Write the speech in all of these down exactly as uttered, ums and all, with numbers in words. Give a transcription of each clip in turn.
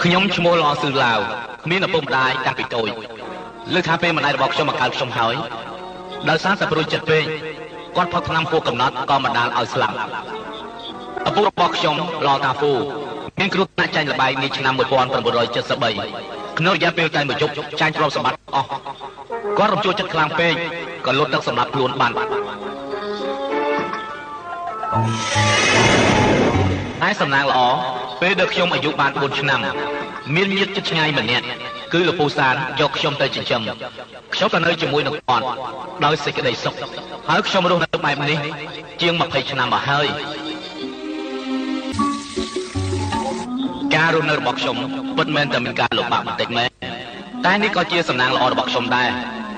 ខ្ញុំឈ្មោះល្អស៊ឺឡាវគ្មានឪពុកម្ដាយតាំងពីតូចលើថាពេលម្ដាយរបស់ខ្ញុំមកកើតខ្ញុំហើយដោយសារតែប្រួយចិត្តពេកគាត់ផឹកថ្នាំហួសកំណត់ក៏បណ្ដាលឲ្យស្លាប់ឪពុករបស់ខ្ញុំឡតាហ្វូមានគ្រោះថ្នាក់ចាញ់លបែងនាឆ្នាំmột nghìn chín trăm七十三ក្នុងរយៈពេលតែមួយយប់ចាញ់ទ្រព្យសម្បត្តិអស់គាត់រំជួលចិត្តខ្លាំងពេកក៏លុតទឹកសម្រាប់ខ្លួនបានតែសំណាងល្អពេលដែលខ្ញុំអាយុបានbốnឆ្នាំមានញាតិជិតឆ្ងាយម្នាក់គឺលោកពូសានយកខ្ញុំទៅចិញ្ចឹមខ្ញុំក៏នៅជាមួយនឹងគាត់ដោយសេចក្តីសុខហើយខ្ញុំរស់នៅបែបនេះជាងยี่สิบឆ្នាំមកហើយការរស់នៅរបស់ខ្ញុំពិតមែនតែមានការលំបាកបន្តិចមែនតែនេះក៏ជាសំណាងល្អរបស់ខ្ញុំដែរ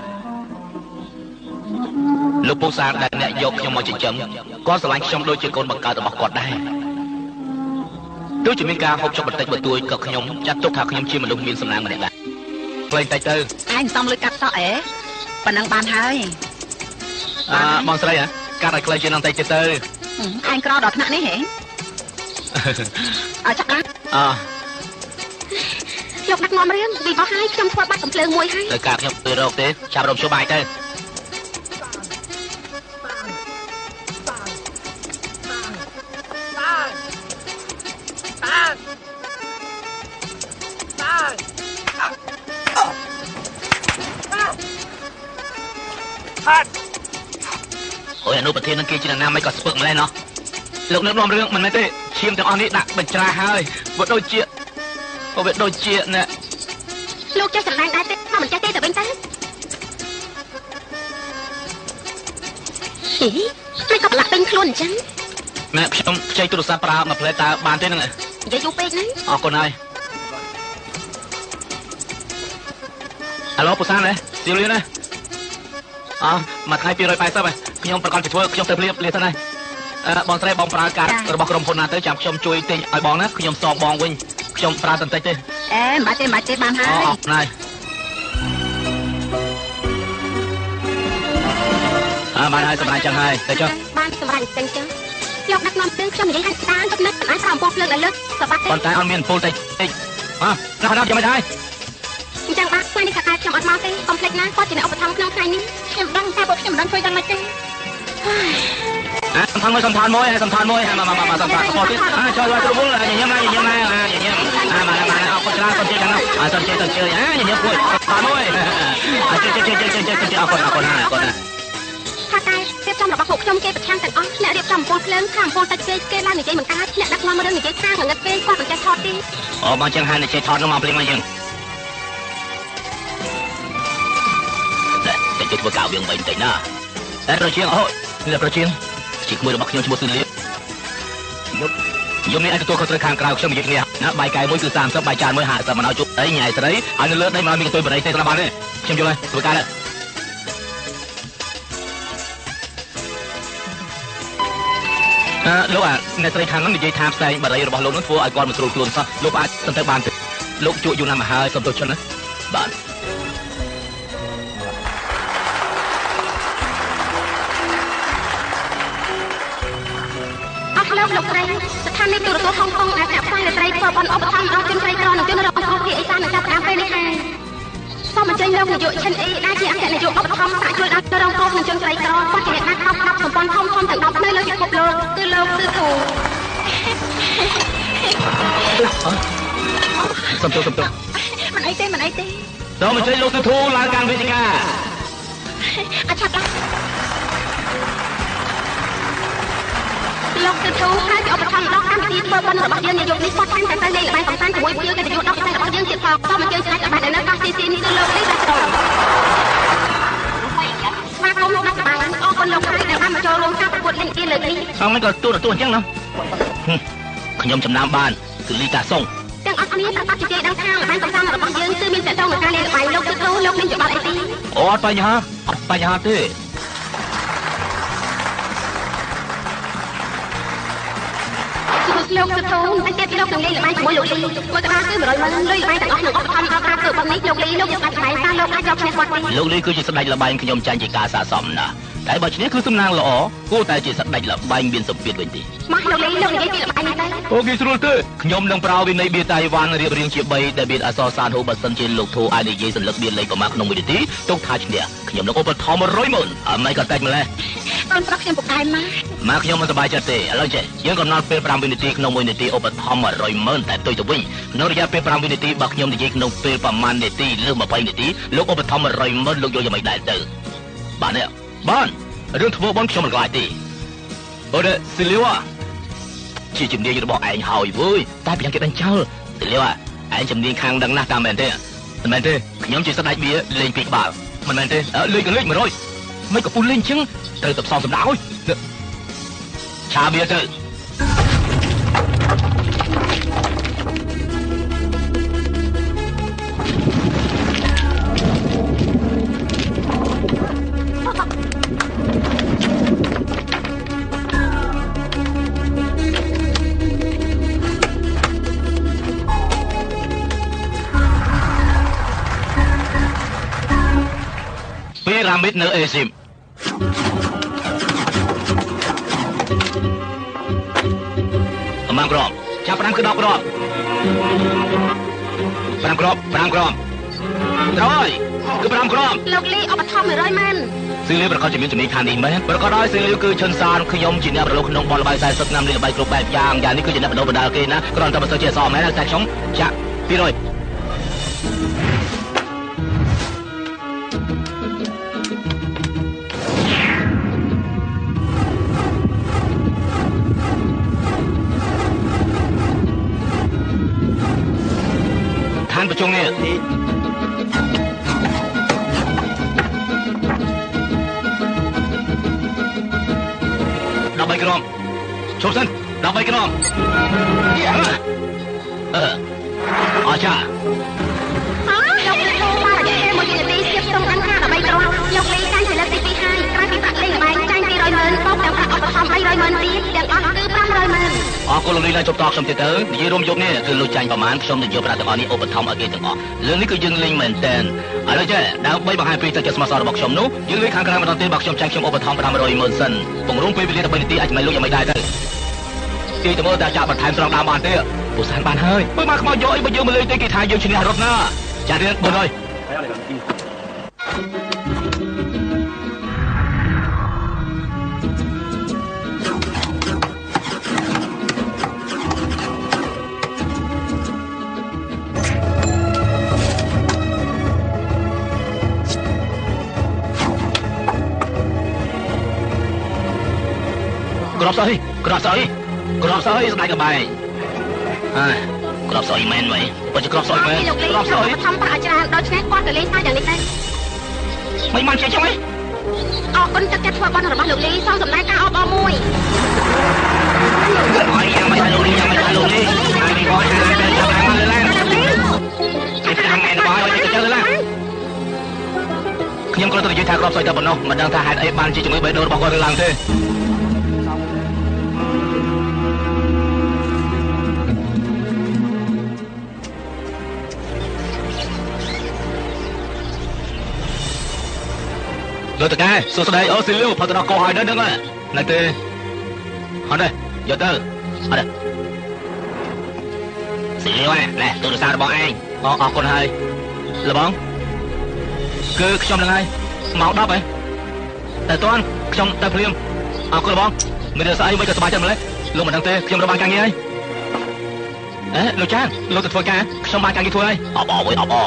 លោកពូសានដែលអ្នកយកខ្ញុំមកចិញ្ចឹមគាត់ស្រឡាញ់ខ្ញុំដូចជាកូនបង្កើតរបស់គាត់ដែរដូចជាមានការហូបចុកបន្តិចបន្តួចក៏ខ្ញុំចាត់ទុកថាខ្ញុំជាមនុស្សមានសំណាងម្នាក់ដែរផ្លេងតិចទៅឯងសំលុយកាត់សក់អេប៉ណ្ណឹងបានហើយអឺបងស្រីហ៎កាត់ឲ្យខ្លីជាងនឹងតិចទៀតទៅឯងក្រដល់ថ្នាក់នេះហ៎អើចាក់ណាអើលោកដឹកនាំរឿងពីបោះហើយខ្ញុំធ្វើបាត់កំភ្លើងមួយហើយទៅកាត់ខ្ញុំទៅរកទេចាប់រំជួបាយទៅអូយអនុប្រធាននឹងគេជាណាមិនក៏ស្ពឹកម្លេះណោះលោកនៅនាំរឿងមិនមែនទេឈាមទាំងអស់នេះដាក់បញ្ច្រាហើយវាដូចជាក៏វាដូចជាណែលោកចេះសម្ដែងដែរទេមិនចេះទេទៅវិញទៅហីមិនក៏ប្រឡាក់ពេញខ្លួនអញ្ចឹងណែខ្ញុំខ្ចីទូរស័ព្ទប្រើមួយផ្លែតើបានទេហ្នឹងនិយាយយូរពេកហ្នឹងអរគុណហើយអាឡូពូសានណាស៊ីលៀនណាអើមួយថ្ងៃtwo hundred eightyហើយខ្ញុំប្រកាសជាធ្វើខ្ញុំទៅភ្លាមលាសិនហើយអឺបងស្រីបងប្រើការរបស់ក្រុមហ៊ុនណាទៅចាំខ្ញុំជួយទិញឲ្យបងណាខ្ញុំសងបងវិញខ្ញុំប្រើបន្តិចទេអេមិនបាច់ទេមិនបាច់ទេបានហើយអរគុណហើយអើបានហើយសម្រាប់ចឹងហើយទៅចុះបានសម្រាប់ចឹងចឹងលោកដឹកនាំរឿងខ្ញុំនិយាយឲ្យស្ដានទឹកនេះអាចប្រមពោះភ្លើងឲ្យលើកសបាត់ទេប៉ុន្តែអត់មានពូលតិចតិចអើណាស់ណាស់ចាំមិនហើយអញ្ចឹងបាទថ្ងៃនេះកាខ្ញុំអត់មកទេកុំភ្លេចណាគាត់ជាអ្នកឧបត្ថម្ភក្នុងថ្ងៃនេះខ្ញុំដឹងថាពួកខ្ញុំមិនដឹងធ្វើយ៉ាងម៉េចទេអើសំខាន់មួយសំខាន់មួយសំខាន់មួយមកមកមកសំខាន់គាត់ទៀតអើចូលចូលវល់ញញឹមណាញញឹមណាញញឹមអាមកមកអរគុណច្រើនសូមជឿយ៉ាងណាអើសូមជឿសូមជឿអើញញឹមមួយសំមួយអើជឿជឿជឿជឿជឿជឿអរគុណអរគុណអរគុណថាតែរៀបចំរបស់ពួកខ្ញុំគេប្រឆាំងទាំងអស់អ្នករៀបចំអំពូលភ្លើងខាងអំពូលតិចគេគេឡើងនិយាយមិនកើតអ្នកដឹកនាំរឿងនិយាយថាងងឹតពេកគាត់មិនចេះថតទេអូបងចឹងហើយនិយាយថតនោះមកភ្លេងមកចឹងតែជួយធ្វើកៅវាងវិញតិចណាតែប្រជាអូនេះប្រជាជីកមួយរបស់ខ្ញុំឈ្មោះស៊ឺលៀបយប់យប់នេះអាចទទួលខុសត្រូវខាងក្រៅខ្ញុំនិយាយគ្នាណាបាយកែមួយគឺសាមសិបបាយចានមួយห้าสิบមិនឲ្យជប់អីញ៉ៃស្រីឲ្យនៅលើដីមិនឲ្យមានកន្ទុយបរិយទេស្រាប់បានទេខ្ញុំយល់ហើយធ្វើការដែរអឺលោកអាអ្នកស្រីខាងនោះនិយាយថាផ្សេងបរិយរបស់លោកនោះធ្វើឲ្យគាត់មិនស្រួលខ្លួនសោះលោកអាចទៅទៅបានទេលោកជួយយូរណាស់មកហើយសូមទោសជិនណាបាទលោកលោកស្រីស្ថានីយទូរទស្សន៍ហុងកុងអាចផ្សាយស្រីធ្វើបន់ឧបត្ថម្ភដល់ជនស្រីក្រនិងជនរងគ្រោះភាគឦសាននៅចាប់តាមពេលនេះហើយសូមអញ្ជើញលោកនាយកឈិនអ៊ីដែលជាអគ្គនាយកឧបត្ថម្ភសាកជួយដល់ជនរងគ្រោះនិងជនស្រីក្រគាត់ជាអ្នកណាត់ថប់ដល់សម្ព័ន្ធធំធំទាំងដប់នៅលើពិភពលោកគឺលោកគឺធូសំទោសសំទោសមិនអីទេមិនអីទេសូមអញ្ជើញលោកគឺធូឡើងកាន់វេទិកាអឆាប់ដល់លោកគឺធូហើយជាឧបត្ថម្ភដល់កម្មវិធីធ្វើបុណ្យរបស់យើងនាយកនេះគាត់តែងតែទៅលេងល្បែងកំសាន្តជាមួយភ្ញៀវកិត្តិយសដល់ផ្ទៃរបស់យើងទៀតផងសូមអញ្ជើញស្ដេចឲ្យបាននៅកោះទីស៊ីនេះគឺលោកនេះតែចូលស្វាគមន៍លោកដាក់បាយអរគុណលោកហើយដែលបានមកចូលរួមការប្រកួតលេងគៀនលើកនេះអងមិនក៏ទូរទស្សន៍អញ្ចឹងណាខ្ញុំចំណាំបានគឺលីតាសុងទាំងអស់គ្នាប្រកាសជាដឹងថាល្បែងកំសាន្តរបស់យើងគឺមានតកតងនឹងការលេងល្បែងលោកគឺធូលោកមានច្បាប់អីទេអូអត់បញ្ហាអត់បញ្ហាទេលោកគឺធូតែទៀតលោកនឹងលេងល្បែងជាមួយលោកលីមួយក្បាលគឺone hundredម៉ឺនលុយល្បែងទាំងអស់នឹងឧបត្ថម្ភដល់ការធ្វើបុណ្យនេះលោកលីលោកយកកាច់ឆ្លៃតាលោកអាចយកឈ្នះគាត់ទេលោកលីគឺជាស្ដេចល្បែងខ្ញុំចាញ់ជាការស័ក្តិសមណាស់តែបើឈ្នះគឺសំណាងល្អគួរតែជាសក្តិលបែងមានសម្ពាធវិញទេមកលោកលីលោកនិយាយពីលបែងនេះទៅអូគេស្រួលទេខ្ញុំនឹងប្រើវិន័យបៀតៃវ៉ាន់រៀបរៀងជាបីដែលមានអក្សរសានហូបើសិនជាលោកធូអាចនិយាយសន្លឹកបៀលេខប្រមាណក្នុងមួយនាទីទុកថាឈ្នះខ្ញុំនឹងឧបត្ថម្ភមួយរយម៉ឺនអត់មិនក៏តែចម្លេះអូនប្រាប់ខ្ញុំពូកែម៉ាម៉ាខ្ញុំមិនសប្បាយចិត្តទេឥឡូវចេះយើងកំណត់ពេលប្រាំវិនាទីក្នុងមួយនាទីឧបត្ថម្ភមួយរយម៉ឺនតែផ្ទុយទៅវិញក្នុងរយៈពេលប្រាំវិនាទីបើខ្ញុំនិយាយក្នុងពេលប្រមាណនាទីឬម្ភៃនាទីលោកឧបត្ថម្ភមួយរយម៉ឺនលោកយកយ៉ាងម៉េចដែរទៅបាទនេះបានរឿងធ្វើបនខ្ញុំមិនខ្លាចទេអូរ៉េស៊ីលីវ៉ាជាជំនាញរបស់ឯងហើយវើយតែប្រយ៉ាងគេđánhចោលស៊ីលីវ៉ាឯងជំនាញខាងដឹងណាស់តាមមែនទេមិនមែនទេខ្ញុំជាស្ដេចវាលេងពីក្បាលមិនមែនទេលេងក៏លេងមួយរយមិនក៏ពូលេងចឹងត្រូវតែផ្សំសម្ដៅឆាបៀទៅពីរ៉ាមីតនៅអេស៊ីមប្រមាណគ្រាប់ចាប់ប្រាំគឺដប់គ្រាប់ប្រាំគ្រាប់ប្រាំគ្រាប់ត្រូវហើយគឺប្រាំគ្រាប់លោកលីឧបត្ថម្ភមួយរយម៉ឺនស៊ីលីប្រកាសជំនាញជំនាញខាងនេះមែនប្រកាសដោយស៊ីលីគឺឈុនសានខ្ញុំជាអ្នកប្រឡូកក្នុងបនល្បែងខ្សែសឹកឆ្នាំលេងល្បែងគ្រប់បែបយ៉ាងយ៉ាងនេះគឺជាអ្នកបណ្ដុះបណ្ដាលគេណាគ្រាន់តែបើសិនជាអសមែនតែខ្ញុំចាក់ពីរយប្រជុំនេះដល់បីក្រុមជប់សិនដល់បីក្រុមអឺអចាអើលោកលីចូលមករយៈពេលមួយនាទីស្ទាបសុំកាន់ការដល់បីក្រុមលោកលីចាញ់ជាលើកទីពីរហើយក្រោយពីប្រាក់លេងល្បែងចាញ់ពីរយម៉ឺនបូកទាំងប្រាក់ឧបត្ថម្ភបីរយម៉ឺនទៀតទាំងអស់គឺប្រាំរយម៉ឺនអរគុណលោកលីឡើងជប់តខ្ញុំទៀតទៅនិយាយរួមយប់នេះគឺលោកចាញ់ប្រមាណខ្ញុំនឹងយកប្រាក់ទាំងអស់នេះឧបត្ថម្ភឲ្យគេទាំងអស់លើនេះគឺយើងលេងមែនតែនឥឡូវចេះដើម្បីបង្ហាញពីទឹកចិត្តស្មោះសររបស់ខ្ញុំនោះយើងលេងខាងក្រៅម្ដងទៀតបើខ្ញុំចាញ់ខ្ញុំឧបត្ថម្ភប្រាំរយម៉ឺនសិនពង្រួមពេលវេលា13នាទីអាចមិនលោកយ៉ាងមិនដែរទៅទីទៅមើលតែចាក់បន្ថែមស្រង់ដើមបានទេពូសានបានហើយមើលមកខ្មោចយកអីបើយើងមិនលេងទេគេថាយើងឈ្នះរត់ណាចារៀនបុនហើយក្របស្អីក្របស្អីក្របស្អីស្ដាយក្បែងអើក្របស្អីមែនវិញបើជាក្របស្អីមែនក្របស្អីធំប្រាក់ច្រើនដល់ឆ្នាំគាត់ទៅលេងតែយ៉ាងនេះទៅមិនបានជាចឹងទេអរគុណទឹកចិត្តធ្វើបន់របស់លោកលីសូមសម្ដែងការអបអរមួយអីយ៉ាងមិនលោកលីយ៉ាងមិនលោកលីហើយនេះបងហើយបែរចាប់ឡើងលើឡើងគេតាមមែនបងទៅទៅឡើងខ្ញុំគ្រាន់តែនិយាយថាក្របស្អីតែប៉ុណ្ណោះមិនដឹងថាហេតុអីបានជាជំងឺបេះដូងរបស់គាត់ឡើងទេលោកតកែសួស្ដីអូស៊ីលីវផុតទៅដល់កោហើយនៅហ្នឹងនៅទេអត់ទេយកទៅអត់ទេស៊ីលីវណែទូរស័ព្ទរបស់ឯងអរអរគុណហើយលបងគឺខ្ញុំនឹងហើយមកដប់ហើយតែតើខ្ញុំទៅភ្លាមអរគុណលបងមានរឿងស្អីមិនក៏សប្បាយចិត្តម្លេះលោកមិនដឹងទេខ្ញុំរកបានការងារហើយអេលោកចានលោកទៅធ្វើការខ្ញុំបានការងារធ្វើហើយអបអរវិញអបអរ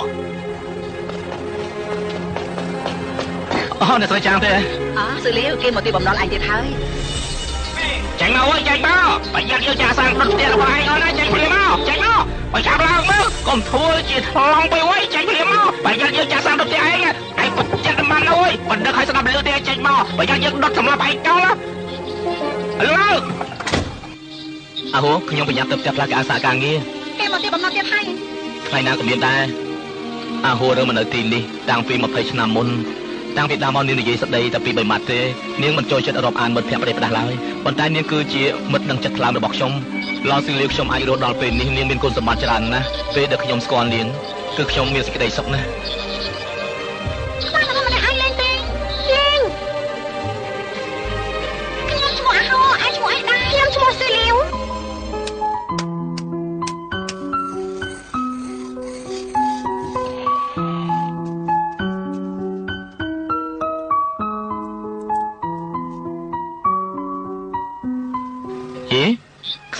អូអ្នកស្រីចាំទេអូស៊ឺលីវគេមកទីបំណុលឯងទៀតហើយចាញ់មកអើយចាញ់មកប្រយ័ត្នយកចាសាងដុតផ្ទះរបស់ឯងអត់ណាចាញ់ព្រាមមកចាញ់មកបើចាប់ឡើងមើលកុំធ្វើជាថ្លង់ទៅអើយចាញ់ព្រាមមកប្រយ័ត្នយកចាសាងដុតផ្ទះឯងឯងពុតចិត្តមិនអើយបណ្ដឹងឲ្យស្ដាប់លឺទេចាញ់មកប្រយ័ត្នយកដុតសម្រាប់ឯងកោណាលើអើហូខ្ញុំប្រញាប់ទៅផ្ទះផ្លាកអាសាការងារគេមកទីបំណុលទៀតហើយថ្ងៃណាក៏មានដែរអើហូរើមកនៅទីនេះតាំងពីម្ភៃឆ្នាំមុនតាំងពីដើមមកនាងនិយាយស្ដីតែពីបីម៉ាត់ទេនាងមិនចូលចិត្តរាប់អានមិត្តភក្តិប្រេះផ្ដាស់ឡើយប៉ុន្តែនាងគឺជាមិត្តដឹងចិត្តថ្លើមរបស់ខ្ញុំឡោស៊ីលីវខ្ញុំអាចរស់ដល់ពេលនេះនាងមានគុណសម្បត្តិច្រើនណាស់ពេលដែលខ្ញុំស្គាល់នាងគឺខ្ញុំមានសេចក្តីសុខណាស់បានតែម្នាក់ឯងលេងទេលេង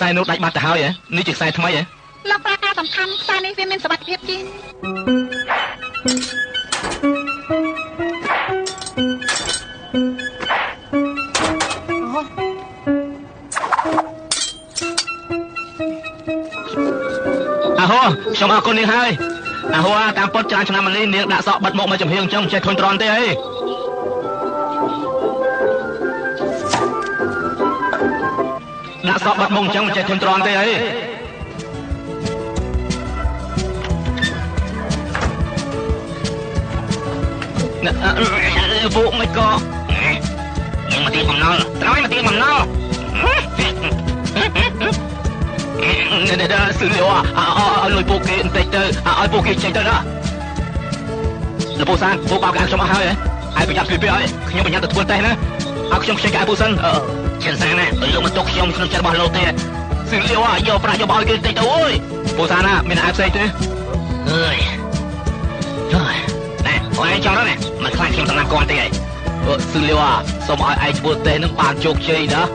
ខ្សែនោះដាច់បាត់ទៅហើយហ៎នេះជាខ្សែថ្មីហ៎លោកប្រើការសំខាន់ខ្សែនេះវាមានសុវត្ថិភាពជាងអាហូខ្ញុំអរគុណនាងហើយអាហូតាមពិតច្រើនឆ្នាំមកនេះនាងដាក់សក់បិទមុខមកចំហៀងអញ្ចឹងមិនចេះធន់ទ្រាំទេអីដាក់សក់បិទមុខអញ្ចឹងមិនចេះធន់ទ្រាំទេអីពួកមិនក៏នាងមកទីបំណុលត្រង់មកទីបំណុលនេះនេះសឺលីវឲ្យលុយពួកគេបន្តិចទៅឲ្យពួកគេចេញទៅណាលោកពូសានពួកបោកកាខ្ញុំអស់ហើយហើយប្រយ័ត្នពីពីឲ្យខ្ញុំប្រយ័ត្នទៅធ្វើតេស្តណាឲ្យខ្ញុំខ្ចីកាពូសិនអឺឈិនសានណាលោកមកទុកខ្ញុំក្នុងចិត្តរបស់លោកទេសឺលីវយកប្រាក់យកបោកគេបន្តិចទៅអូយពូសានណាមានអាយផ្សេងទេអើយហើយណែអូនឯងចង់ណាមិនខ្លាចខ្ញុំសំណាំគាត់ទេហ៎សឺលីវសូមឲ្យឯងធ្វើតេស្តនឹងបានជោគជ័យណា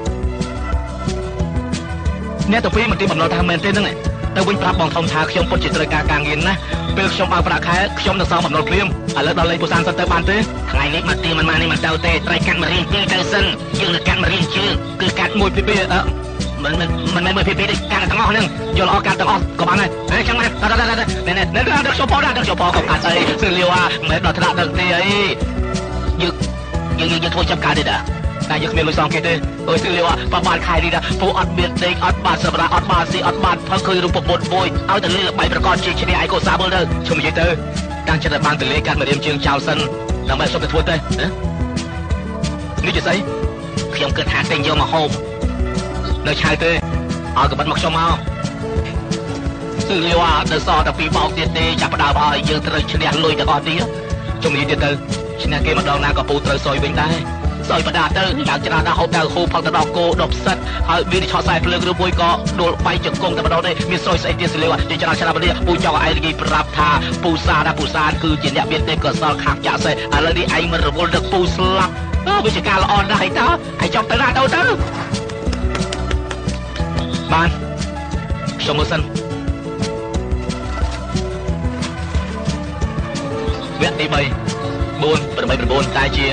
អ្នកទៅពីមកទីបំណុលថាមែនទេហ្នឹងទៅវិញប្រាប់បងធំថាខ្ញុំពុតជាត្រូវការការងារណាពេលខ្ញុំបើប្រាក់ខែខ្ញុំនឹងសងបំណុលព្រាមឥឡូវដល់លេខពូសានសិនទៅបានទេថ្ងៃនេះមកទីមិនមកនេះមិនទៅទេត្រូវកាត់មករៀនពីទៅសិនយើងនឹងកាត់មករៀនជើងគឺកាត់មួយពីពីអឺមិនមិនមិនមួយពីពីទេកាត់ទាំងអស់ហ្នឹងយល់អស់កាត់ទាំងអស់ក៏បានដែរអញ្ចឹងណាដល់ដល់ដល់ណែណែដល់ដល់ខ្ញុំផងដល់ខ្ញុំផងក៏កាត់អីសឺលីវមិនដល់ថ្នាក់ដល់ទេអីយើងយើងយើងធ្វើចាប់ការទេដែរតែយើងគ្មានលុយសងគេទេអើយសឺលីវប្រហែលខែនេះណាពួកអត់មានដេកអត់បានសម្រាប់អត់បានស៊ីអត់បានផឹកឃើញរូបពុតមួយឲ្យតែលេល្បីប្រកបជាឈ្នះឯកូសាមើលទៅជុំនិយាយទៅតាំងចិត្តឲ្យបានទៅលេកាត់មករៀមជើងចោលសិនដើម្បីសុំទៅធ្វើទេនេះជាស្អីខ្ញុំគិតថាទិញយកមកហូបនៅឆៅទេឲ្យកបិតមកខ្ញុំមកសឺលីវនៅសតែពីបោកទៀតទេចាប់ផ្ដើមឲ្យយើងត្រូវឈ្នះលុយទាំងអស់ទៀតជុំនិយាយទៀតទៅឈ្នះគេម្ដងណាក៏ពូត្រូវសយវិញដែរសយបដាទៅយ៉ាងច្រើនដល់ហូបទៅហូបផឹកទៅដល់គោដប់សិតហើយមានឆោតខ្សែភ្លើងឬមួយក៏ដួលបៃជង្គង់តែម្ដងទេមានសយស្អីទៀតសលេវជាច្រើនឆ្នាំនេះពូចង់ឲ្យឯងនិយាយប្រាប់ថាពូសាណាពូសានគឺជាអ្នកមានទេពកសលខាងចាក់សេឥឡូវនេះឯងមិនរវល់ដឹកពូស្លាប់វាជាការល្អណាស់ហើយតើឯងចង់ទៅណាទៅទៅបានខ្ញុំមើលសិនវគ្គទី3 4 8 9តែជា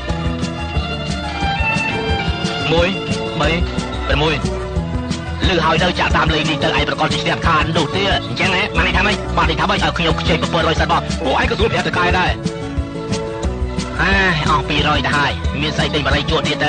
មួយបីប្រាំមួយលឺហើយទៅចាក់តាមលេខនេះទៅឯងប្រកបជាឈ្នះខាននោះទៀតអញ្ចឹងណាបាននេះថាម៉េចបាននេះថាម៉េចឲ្យខ្ញុំខ្ចីbảy trămសិនបងអូឯងក៏ស្រួលប្រយ័ត្នទៅកាយដែរអើអស់ពីររយទៅហើយមានស្អីទិញបារីជួតទៀតទៅ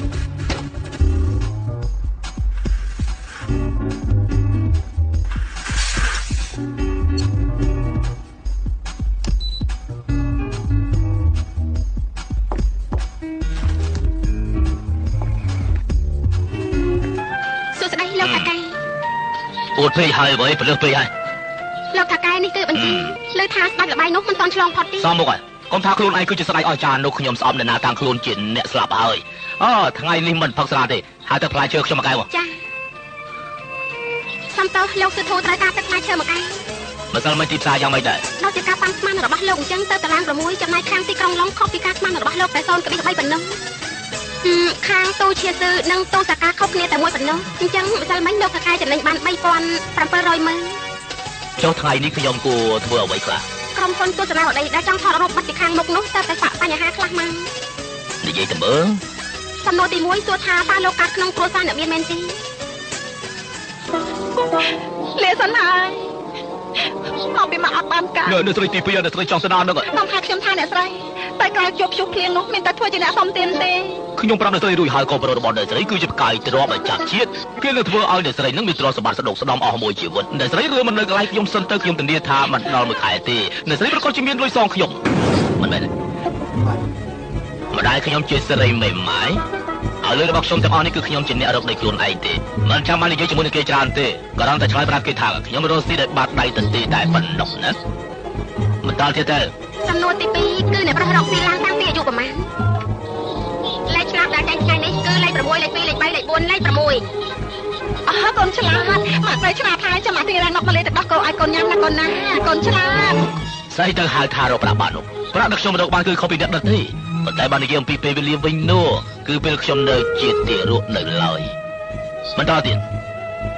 ពូតពេកហើយបើព្រលឹះពេកហើយលោកថាកែនេះគឺបញ្ជីលើថាស្ដាច់លបាយនោះមិនទាន់ឆ្លងផុតទេសមមកហើយកុំថាខ្លួនឯងគឺជាស្ដេចអស្ចារ្យនោះខ្ញុំស្អប់នរណាតាំងខ្លួនជាអ្នកស្លាប់ហើយអូថ្ងៃនេះមិនផឹកស្រាទេហើយទឹកផ្លែឈើខ្ញុំមកកែវចាសំតោលោកសុធូត្រូវការទឹកផ្លែឈើមកកែម្សិលមិញទីផ្សារយ៉ាងម៉េចដែរដល់ជាការប៉ាន់ស្មានរបស់លោកអញ្ចឹងទៅតារាងប្រាំមួយចំណាយខាងទីក្រុងឡុងខុសពីការស្មានរបស់លោកតែសូនក្បិះបីប៉ុណ្ណឹងខាងទូជាសឺនិងទូសាកាខុសគ្នាតែមួយប៉ុណ្ណោះអញ្ចឹងម្សិលមិញលោកកែចំណេញបានបីពាន់ប្រាំរយម៉ឺនចុះថ្ងៃនេះខ្ញុំគួរធ្វើអ្វីខ្លះក្រុមហ៊ុនទស្សនាវដ្តីដែលចង់ថតរូបបាត់ពីខាងមុខនោះទៅតែបាក់បញ្ហាខ្លះមកនិយាយទៅមើលសំណួរទីមួយសួរថាតើលោកកើតក្នុងគ្រួសារអ្នកមានមែនទេលាសិនហើយមកពីមកអត់បានកើតនៅស្រីទីពីរនៅស្រីចង់ស្ដារនោះខ្ញុំថាខ្ញុំថាអ្នកស្រីតែក្រោយជប់ជុះភ្លៀងនោះមានតែធ្វើជាអ្នកសំទានទេខ្ញុំប្រាប់អ្នកស្រីរួចហើយក៏ប្រុសរបស់អ្នកស្រីគឺជាផ្កាយទ្រព្យអាចារ្យជាតិគេនឹងធ្វើឲ្យអ្នកស្រីនឹងមានទ្រព្យសម្បត្តិស្ដុកស្ដំអស់មួយជីវិតអ្នកស្រីរឿងមិននៅកន្លែងខ្ញុំសិនទៅខ្ញុំធានាថាមិនដល់មួយខែទេអ្នកស្រីប្រកាសជាមានលុយសងខ្ញុំមិនមែនទេម្ដាយខ្ញុំជាស្រីមេម៉ាយឲ្យលុយរបស់ខ្ញុំទាំងអស់នេះគឺខ្ញុំជាអ្នករកដោយខ្លួនឯងទេមិនចាំបាននិយាយជាមួយនឹងគេច្រើនទេក៏រំតែឆ្លើយប្រាប់គេថាខ្ញុំរកស៊ីដោយបាត់ដៃទៅទេតែប៉ុណ្ណោះណាមិនដល់ទៀតទេសំណួរទីពីរគឺអ្នកប្រុសរកស៊ីឡើងតាំងពីអាយុប្រមាណលេខឆ្លាតដែលចែកថ្ងៃនេះគឺលេខ6លេខ2លេខ3លេខ4លេខ6អើកូនឆ្លាតមកស្រីឆ្លាតហើយចាំមកទីរានមកមកលេទៅដោះកូនឲ្យកូនញ៉ាំណាកូនណាកូនឆ្លាតស្អីទៅហៅថារកប្រាក់បាននោះប្រាក់ដែលខ្ញុំរកបានគឺខុសពីអ្នកដទៃប៉ុន្តែបាននិយាយអំពីពេលវេលាវិញនោះគឺពេលខ្ញុំនៅជាទារកនៅឡើយបន្តទៀត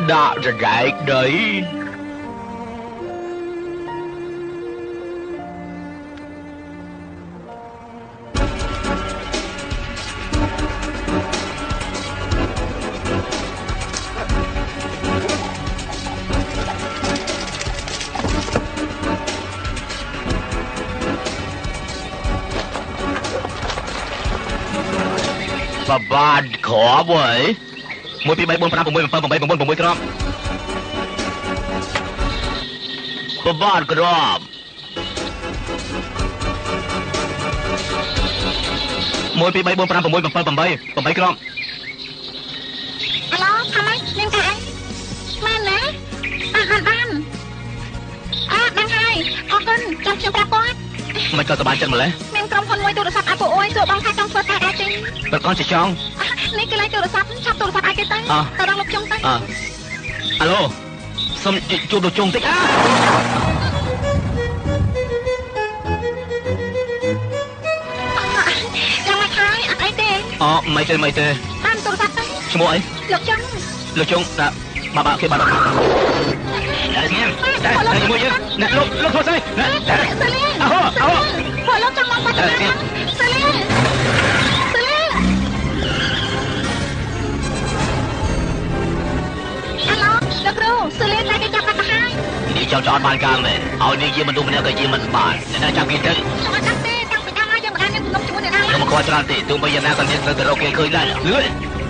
đã ra đại đấy bà ba khó vậy mùi pi bay bốn năm mùi mùi mùi mùi mùi mùiครับbà baครับมวยปีใบบนปรามผมมวยผมไปผมไปผมไปครับฮัลโหลทำไมยังไงแม่นะอาหารบ้านอ่ะดังไงขอบคุณจำเชียงปรากฏมันก็สบายจังหมดเลยแม่กรมคนมวยโทรศัพท์อาปูโอ้ยตัวบังคับต้องเปิดแต่จริงแต่ก่อนจะช่องนี่คืออะไรโทรศัพท์ชับโทรศัพท์ไอ้กันตั้งตอนลบจงตั้งฮัลโหลสมจูบจงติ๊กอ่ะยังไม่ใช่ไอ้เต้อ๋อไม่เต้ไม่เต้ตามโทรศัพท์ตั้งชั่วโมงไอ้ลบจงลบจงนะบ้าบ้าคือบ้าบ้าได้เงี้ยได้ได้ยังไงยังนะลบลบโทรศัพท์นะได้เซลีนอ้าวอ้าวพอลบจงมองไปตรงนั้นเซลีนเซลีนฮัลโหลนักรู้เซลีนได้ไปจับกันมาให้นี่เจ้าจอดบ้านกลางเลยเอานี่ยืมมันดูมันก็ยืมมันสบายแล้วจับกินได้จับเต้ตั้งไปทางไหนยังไม่ได้เนี่ยน้องจุ๊บเนี่ยนะแล้วมันคอยจานตีตุ้งไปยันหน้ากันเนี่ยแต่เราเคยได้เรื่อย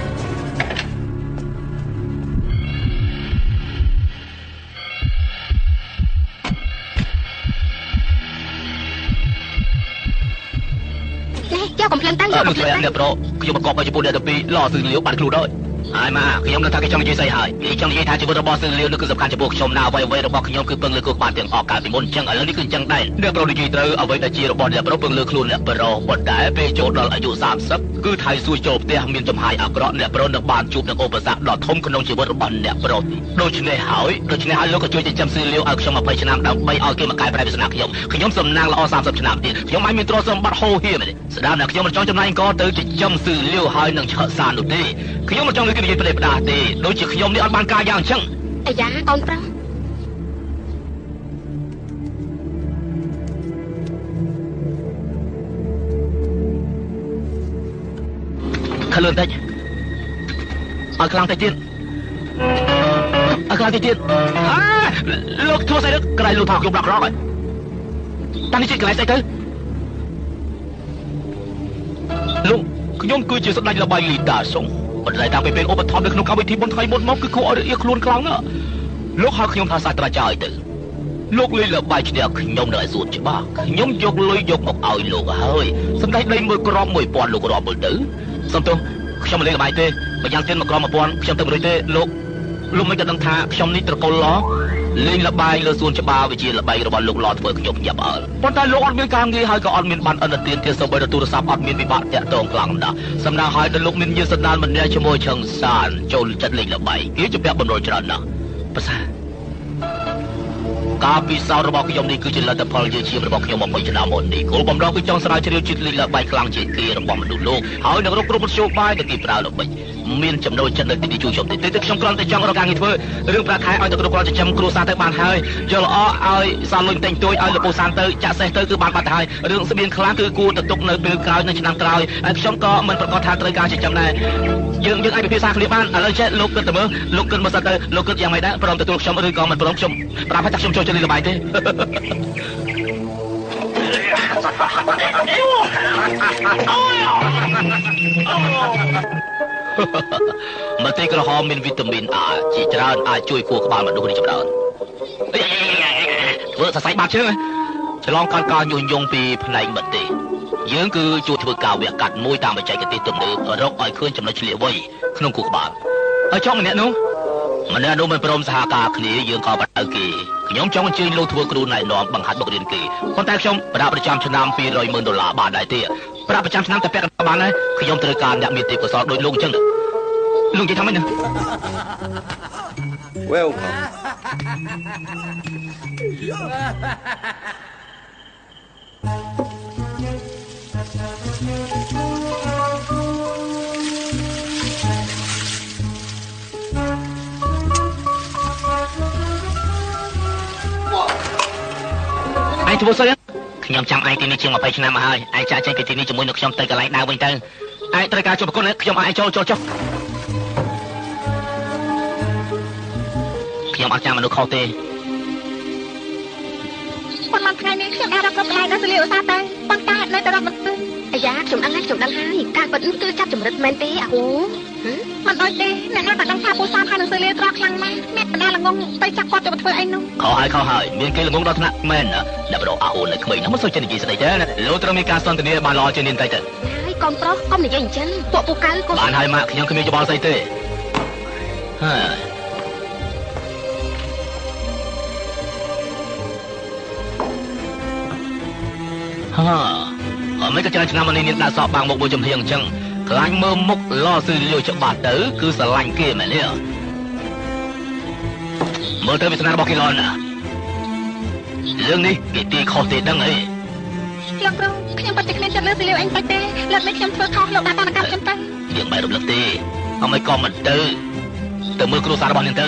เจ้าកំភ្លឹងតាំងយកកំភ្លឹងអ្នកប្រុសខ្ញុំប្រកបឲ្យចំពោះអ្នកទាំងពីរលោស៊ឺលាវបានខ្លួនហើយហើយមកខ្ញុំនឹងថាគេចង់និយាយស្អីហើយនេះចង់និយាយថាជីវិតរបស់ស៊ឺលាវនោះគឺសំខាន់ចំពោះខ្ញុំណាអ្វីអ្វីរបស់ខ្ញុំគឺពឹងលើគូក្បាលទាំងអស់កាលពីមុនអញ្ចឹងឥឡូវនេះគឺអញ្ចឹងដែរអ្នកប្រុសនិយាយត្រូវអ្វីដែលជារបស់អ្នកប្រុសពឹងលើខ្លួនអ្នកប្រុសប៉ុន្តែពេលចូលដល់អាយុសាមសិបគឺថៃសួរចូលផ្ទះមានចំហាយអាក្រក់អ្នកប្រុសនឹងបានជួបនឹងឧបសគ្គដ៏ធំក្នុងជីវិតរបស់អ្នកប្រុសដូច្នេះហើយដូច្នេះហើយលោកក៏ជួយចិញ្ចឹមស៊ឺលាវឲ្យខ្ញុំยี่สิบឆ្នាំដើម្បីឲ្យគេមកកែប្រែវាសនាខ្ញុំខ្ញុំសំណាងល្អសាមសិបឆ្នាំទៀតខ្ញុំមិនមានទ្រព្យសម្បត្តិហូរហៀមទេស្ដាប់ណាខ្ញុំមិនចង់ចំណាយអង្គទៅចិញ្ចឹមស៊ឺលាវហើយនឹងឆក់សាននោះទេខ្ញុំមិនចង់លើគេនិយាយប្រទេសផ្ដាស់ទេដូចជាខ្ញុំនេះអត់បានការយ៉ាងអញ្ចឹងអាយ៉ាកូនប្រុសខលឿនតិចឲ្យខ្លាំងតិចទៀតឲ្យខ្លាំងតិចទៀតអើលោកធ្វើស្អីទៅក្រៃលោកថាខ្ញុំដាក់ក្រោកហើយតាំងនេះជាកន្លែងស្អីទៅលោកខ្ញុំគឺជាស្ដេចល្បីលីតាសុងប៉ុន្តែតាំងពីពេលឧបត្ថម្ភនៅក្នុងកម្មវិធីបុណ្យថ្ងៃមុនមកគឺគួរឲ្យរអៀលខ្លួនខ្លាំងណាស់លោកហៅខ្ញុំថាសាស្ត្រាចារ្យទៅលោកលេងល្បែងឈ្នះខ្ញុំនៅឯសួនច្បារខ្ញុំយកលុយយកមកឲ្យលោកហើយសម្ដេចដីមួយក្របមួយពាន់លោករាប់មើលទៅសំទោសខ្ញុំមិនលេងល្បែងទេបើយ៉ាងទៀតមកក្របមួយពាន់ខ្ញុំទៅមិនរួចទេលោកលោកមិនក៏ដឹងថាខ្ញុំនេះត្រកូលឡលេងល្បែងលើសួនច្បារវាជាល្បែងរបស់លោកឡធ្វើខ្ញុំញាប់អើប៉ុន្តែលោកអត់មានការងារហើយក៏អត់មានបានអន្តទានទៀតសូម្បីតែទូរស័ព្ទអត់មានវិបត្តិតាក់ទងខ្លាំងណាស់សំដៅឲ្យដល់លោកមានយានសណ្ដានម្នាក់ជាមួយឆឹងសានចូលចិត្តលេងល្បែងគេជំពាក់បំរុលច្រើនណាស់ប្រសាការពិសោធន៍របស់ខ្ញុំនេះគឺជាលទ្ធផលជាជារបស់ខ្ញុំមកពីឆ្នាំមុននេះគោលបំណងគឺចង់ស្រាវជ្រាវជាតិលេងល្បែងខ្លាំងជាងគេរបស់មនុស្សលោកហើយនឹងរកគ្រប់មធ្យោបាយដែលគេប្រើដើម្បីមានចំណូលចិត្តនៅទីនេះជួយខ្ញុំទេតែខ្ញុំគ្រាន់តែចង់រកការងារធ្វើរឿងប្រាក់ខែឲ្យតែគ្រប់គ្រាន់ចិញ្ចឹមគ្រួសារទៅបានហើយយកល្អឲ្យសាលុយតែងទួយឲ្យលពូសានទៅចាក់សេះទៅគឺបានបាត់ទៅហើយរឿងស្បៀងខ្លាំងគឺគួរទៅទុកនៅពេលក្រោយនៅឆ្នាំក្រោយហើយខ្ញុំក៏មិនប្រកាសថាត្រូវការចិញ្ចឹមដែរយើងយើងអាចពិភាក្សាគ្នាបានឥឡូវចេះលោកគិតទៅមើលលោកគិតមកសិនទៅលោកគិតយ៉ាងម៉េចដែរព្រមទទួលខ្ញុំឬក៏មិនព្រមខ្ញុំប្រាប់ឲ្យតែខ្ញុំចូលចិត្តលេងល្បែងទេម្ទេសក្រហមមានវីតាមីន A ជាច្រើនអាចជួយគួរក្បាលមនុស្សនេះចម្រើនធ្វើសរសៃបាត់ជើងឆ្លងកាត់ការញុះញង់ពីផ្នែកម្ទេសយើងគឺជួយធ្វើការវះកាត់មួយតាមបច្ចេកទេសទំនើបរកឲ្យឃើញចំណុចឆ្លៀសវៃក្នុងគូក្បាលហើយចង់ម្នាក់នោះម្នាក់នោះមិនព្រមសហការគ្នាយើងក៏បដៅគេខ្ញុំចង់អញ្ជើញលោកធ្វើគ្រូណែនាំបង្ហាត់បុករៀនគេប៉ុន្តែខ្ញុំប្រាក់ប្រចាំឆ្នាំពីររយម៉ឺនដុល្លារបានដែរទេប្រាក់ប្រចាំឆ្នាំតែពាក់កណ្ដាលបានដែរខ្ញុំត្រូវការអ្នកមានទេពកោសល្យដូចលោកអញ្ចឹងលោកនិយាយថាម៉េចណា Welcome ធ្វើស្អីខ្ញុំចាំឯងទីនេះជាង20ឆ្នាំមកហើយឯងចាក់ចេញពីទីនេះជាមួយនឹងខ្ញុំទៅកន្លែងដើមវិញទៅឯងត្រូវការជួបប្រគុណខ្ញុំឲ្យឯងចូលចូលចុះខ្ញុំអត់ចាំមនុស្សខុសទេប៉ុន្មានថ្ងៃនេះខ្ញុំអាចរកកន្លែងដល់សលីឧស្សាហ៍ទៅប៉ុន្តែនៅតែរកមិនឃើញអាយ៉ាខ្ញុំដឹងហើយខ្ញុំដឹងហើយការពិតគឺចាប់ចម្រិតមែនទេអាហូមិនដូចទេអ្នកណាតែដឹងថាពូសានហើយនឹងសលីត្រង់ខ្លាំងណាស់អ្នកបណ្ដាលងងទៅចាប់គាត់ទៅធ្វើអីនោះខុសហើយខុសហើយមានគេល្ងងដល់ថ្នាក់មែនតែបដអាហូនៅក្មេងនោះមិនសូវចេះនិយាយស្ដីទេលោកត្រូវមានការសន្ទនាបានល្អជាងនេះទៅទៅហើយកូនប្រុសកុំនិយាយអញ្ចឹងពួកពូកៅកូនបានហើយម៉ាក់ខ្ញុំគ្មានច្បល់ស្អីទេហើយហាអត់មិនក៏ច្រើនឆ្នាំនេះនាងដាក់សក់បាំងមុខមួយចំហៀងអញ្ចឹងខ្លាញ់មើលមុខឡោស៊ឺលាវច្បាស់ទៅគឺស្រឡាញ់គេមែនទេមើលទៅវាស្នារបស់គេល្អណាស់រឿងនេះគេទីខុសទេដឹងអីលោកគ្រូខ្ញុំពិតជាគ្មានចិត្តលើស៊ីលាវអញបាច់ទេលើកនេះខ្ញុំធ្វើខុសលោកដាក់តាមកម្មខ្ញុំទៅយើងមិនរំលឹកទេអមមិនក៏មិនទៅទៅមើលគ្រូសាររបស់នាងទៅ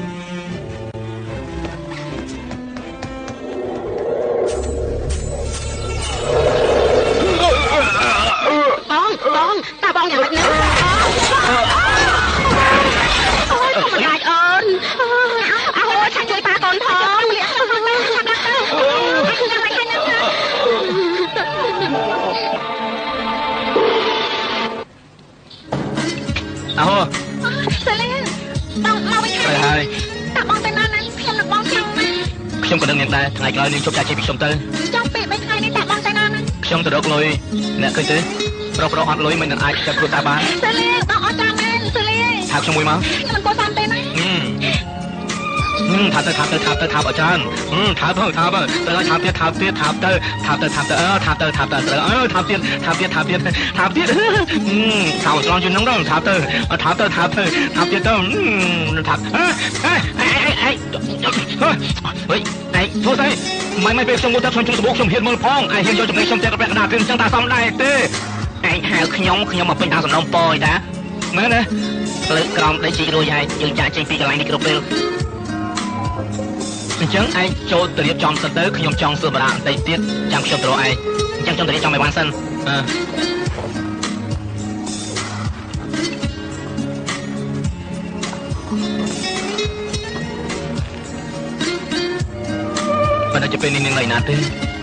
បងបងតាបងយ៉ាងម៉េចណាអូយខ្ញុំមិនអាចអូនអើឆាជួយប៉ាកូនផងលាក់ទៅឆាដាក់ទៅខ្ញុំមិនឃើញណាអើសលីបងមកវិញហើយតាបងទៅណាណាខ្ញុំនឹងបងចាំណាខ្ញុំក៏នឹងនាងដែរថ្ងៃក្រោយនាងជប់ចាច់ជិះពីខ្ញុំទៅចាំពេលបីថ្ងៃនេះតាបងទៅណាណាខ្ញុំទៅរកលុយអ្នកឃើញទេប្រុសប្រុសអត់លុយមិននឹងអាចចាប់គ្រួសារបានសលីបងអត់ចាំមែនសលីថាខ្ញុំមួយមកខ្ញុំមិនគួរតាមទេណាហឹមថាទៅថាទៅថាទៅថាអត់ច្រើនហឹមថាទៅថាទៅទៅថាទៀតថាទៀតថាទៅថាទៅថាទៅអើថាទៅថាទៅអើថាទៀតថាទៀតថាទៀតថាទៀតហឹមថាស្រង់ជឿនហ្នឹងថាទៅថាទៅថាទៅថាទៀតទៅថាអេអេអេអេហេអេធ្វើស្អីមិនមិនពេលខ្ញុំមកទៅខ្ញុំជុំសបោកខ្ញុំហ៊ានមើលផងឯងហ៊ានយកចំណេះខ្ញុំតែប្រកណ្ដាលគ្រឿងចឹងតាសំដែរទេឯងហៅខ្ញុំខ្ញុំមកពេញតាមសំណុំពយតាមែនទេលើកក្រោមដីជីរួយហើយយើងចាក់ចេញពីកន្លែងនេះគ្រប់ពេលអញ្ចឹងឯងចូលទៅរៀបចំសិនទៅខ្ញុំចង់សួរបារបន្តិចទៀតចាំខ្ញុំទៅរកឯងអញ្ចឹងខ្ញុំទៅរៀបចំឲ្យបានសិនអឺមិនដឹងជាពេលនេះនាងនៅណាទេ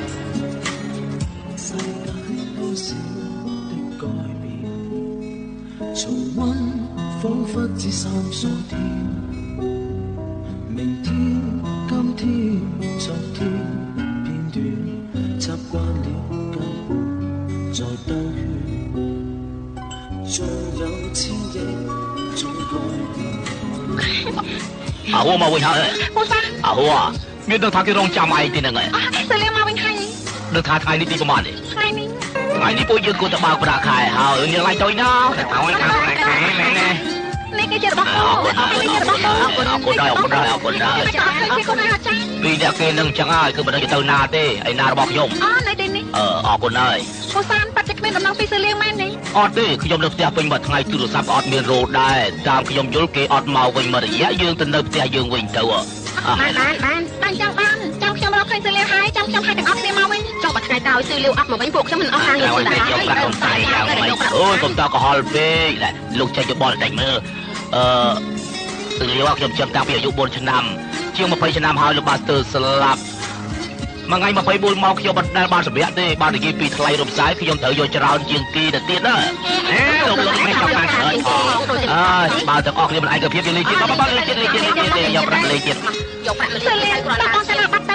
仿佛只三數天，明天、今天、昨天片段，習慣了根本在兜圈，仲有千億種改變。 阿胡មកវិញហើយពូសាអាហូមានដឹងថាគេរងចាំឯងទីហ្នឹងហើយសលីមកវិញហើយដឹងថាថ្ងៃនេះទីប្រហែលទេថ្ងៃនេះថ្ងៃនេះពួកយើងគួរតែបើកប្រាក់ខែហើយយើងឡើងទៅណាតែថោឲ្យខាងប្រាក់ខែមែនទេនេះគឺជារបស់ខ្ញុំអរគុណរបស់ខ្ញុំអរគុណអរគុណដែរអរគុណដែរអរគុណដែរអរគុណដែរចា៎ពីអ្នកគេនឹងចឹងហើយគឺមិនដឹងទៅណាទេឯណារបស់ខ្ញុំអូនៅទីនេះអឺអរគុណហើយពូសានប៉ាត់តែគ្មានដំណឹងពីសលៀងមែនទេអត់ទេខ្ញុំនៅផ្ទះពេញមួយថ្ងៃទូរស័ព្ទអត់មានរោដែរតាមខ្ញុំយល់គេអត់មកវិញមួយរយៈយើងទៅនៅផ្ទះយើងវិញទៅបានបានបានបានចាំបានចាំខ្ញុំរកឃើញសលៀងហើយចាំខ្ញុំឲ្យទាំងអស់គ្នាមកវិញចុះបើថ្ងៃក្រោយសលៀងអត់មកវិញពួកខ្ញុំមិនអស់ខាងយើងទេហើយខ្ញុំប្រាក់កំសាយយ៉ាងម៉េចអូយកុំតកុហកពេកលោកចេះយោបល់តែមើលអឺសលៀងខ្ញុំចាំតាំងពីអាយុ4ឆ្នាំជាង20ឆ្នាំហើយលោកបាទស្ទើរស្លាប់មួយថ្ងៃ24ម៉ោងខ្ញុំមិនដែលបានសម្រាកទេបាននិយាយពីថ្លៃរំសាយខ្ញុំត្រូវយកច្រើនជាងគេទៅទៀតណាអេលោកលោកមិនចង់បានច្រើនផងអើយបើទាំងអស់គ្នាមិនឯកភាពយើងលេងទៀតបើបើលេងទៀតលេងទៀតលេងទៀតយកប្រាក់លេងទៀតយកប្រាក់លេងទៀតគ្រាន់តែបងសាឡាបាត់ទៅ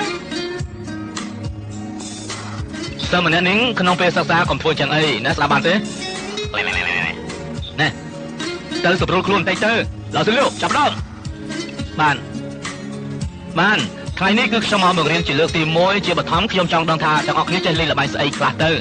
សិស្សម្នាក់នេះក្នុងពេលសិក្សាកុំធ្វើចឹងអីណាស្ដាប់បានទេណែទៅសម្រួលខ្លួនបន្តិចទៅលោកសិលោកចាប់ដើមបានបានថ្ងៃនេះគឺខ្ញុំមកបង្រៀនជាលើកទីមួយជាបឋមខ្ញុំចង់ដឹងថាទាំងអស់គ្នាចេះលេងល្បែងស្អីខ្លះទៅ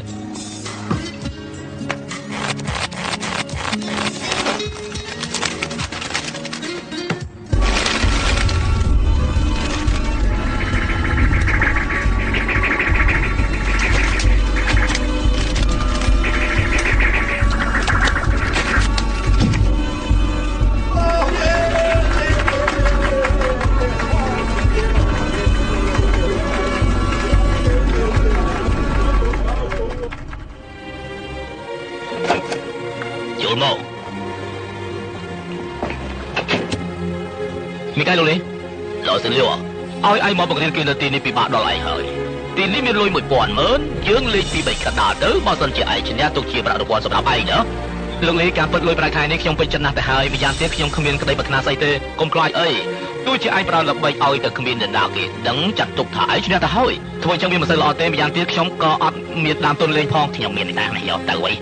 មីកែលោកនេះលោកសិនលីវឲ្យឯងមកបង្រៀនគេនៅទីនេះពិបាកដល់ឯងហើយទីនេះមានលុយមួយពាន់ម៉ឺនយើងលេខពីបីកដាលទៅបើសិនជាឯងឈ្នះទុកជាប្រាក់រង្វាន់សម្រាប់ឯងណាលោកនេះការពិតលុយប្រាក់ខែនេះខ្ញុំពេញចិត្តណាស់ទៅហើយម្យ៉ាងទៀតខ្ញុំគ្មានក្តីប្រាថ្នាស្អីទេកុំខ្លាចអីទោះជាឯងប្រើល្បិចឲ្យតែគ្មានអ្នកណាគេដឹងចាត់ទុកថាឯងឈ្នះទៅហើយធ្វើអញ្ចឹងវាមិនសូវល្អទេម្យ៉ាងទៀតខ្ញុំក៏អត់មានដើមទុនលេងផងខ្ញុំមានតែនេះយកទៅអី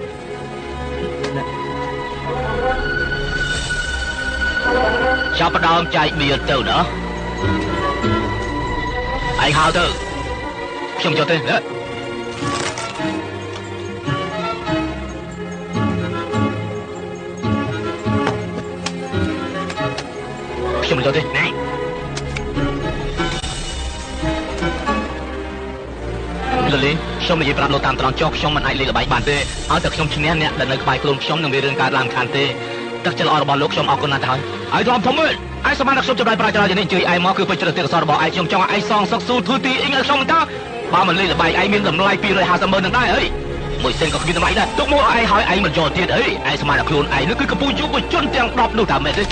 ចាប់ផ្ដើមចែកបៀទៅណាឯងហៅទៅខ្ញុំចូលទេណាខ្ញុំចូលទេណែលលីខ្ញុំនិយាយប្រាប់លោកតាមត្រង់ចុះខ្ញុំមិនអាចលេងល្បែងបានទេឲ្យតែខ្ញុំឈ្នះអ្នកដែលនៅក្បែរខ្លួនខ្ញុំនឹងមានរឿងកើតឡើងខានទេទឹកចិត្តល្អរបស់លោកខ្ញុំអរគុណណាស់ទៅហើយឲ្យទ្រាំធំមើលឯងសមត្ថខ្ញុំចំណាយប្រាជ្ញាយ៉ាងនេះជួយឯងមកគឺពេញចិត្តទេកសររបស់ឯងខ្ញុំចង់ឲ្យឯងសងសឹកស៊ូធ្វើទីអ៊ីងឲ្យខ្ញុំតើបើមិនលេងល្បែងឯងមានតម្លៃពីររយហាសិបម៉ឺននឹងដែរអីមួយសេនក៏គ្មានតម្លៃដែរទុកមកឲ្យឯងហើយឯងមិនយកទៀតអីឯងសមត្ថខ្លួនឯងនោះគឺកំពុងយុវជនទាំងដប់នោះតាមមែនទេ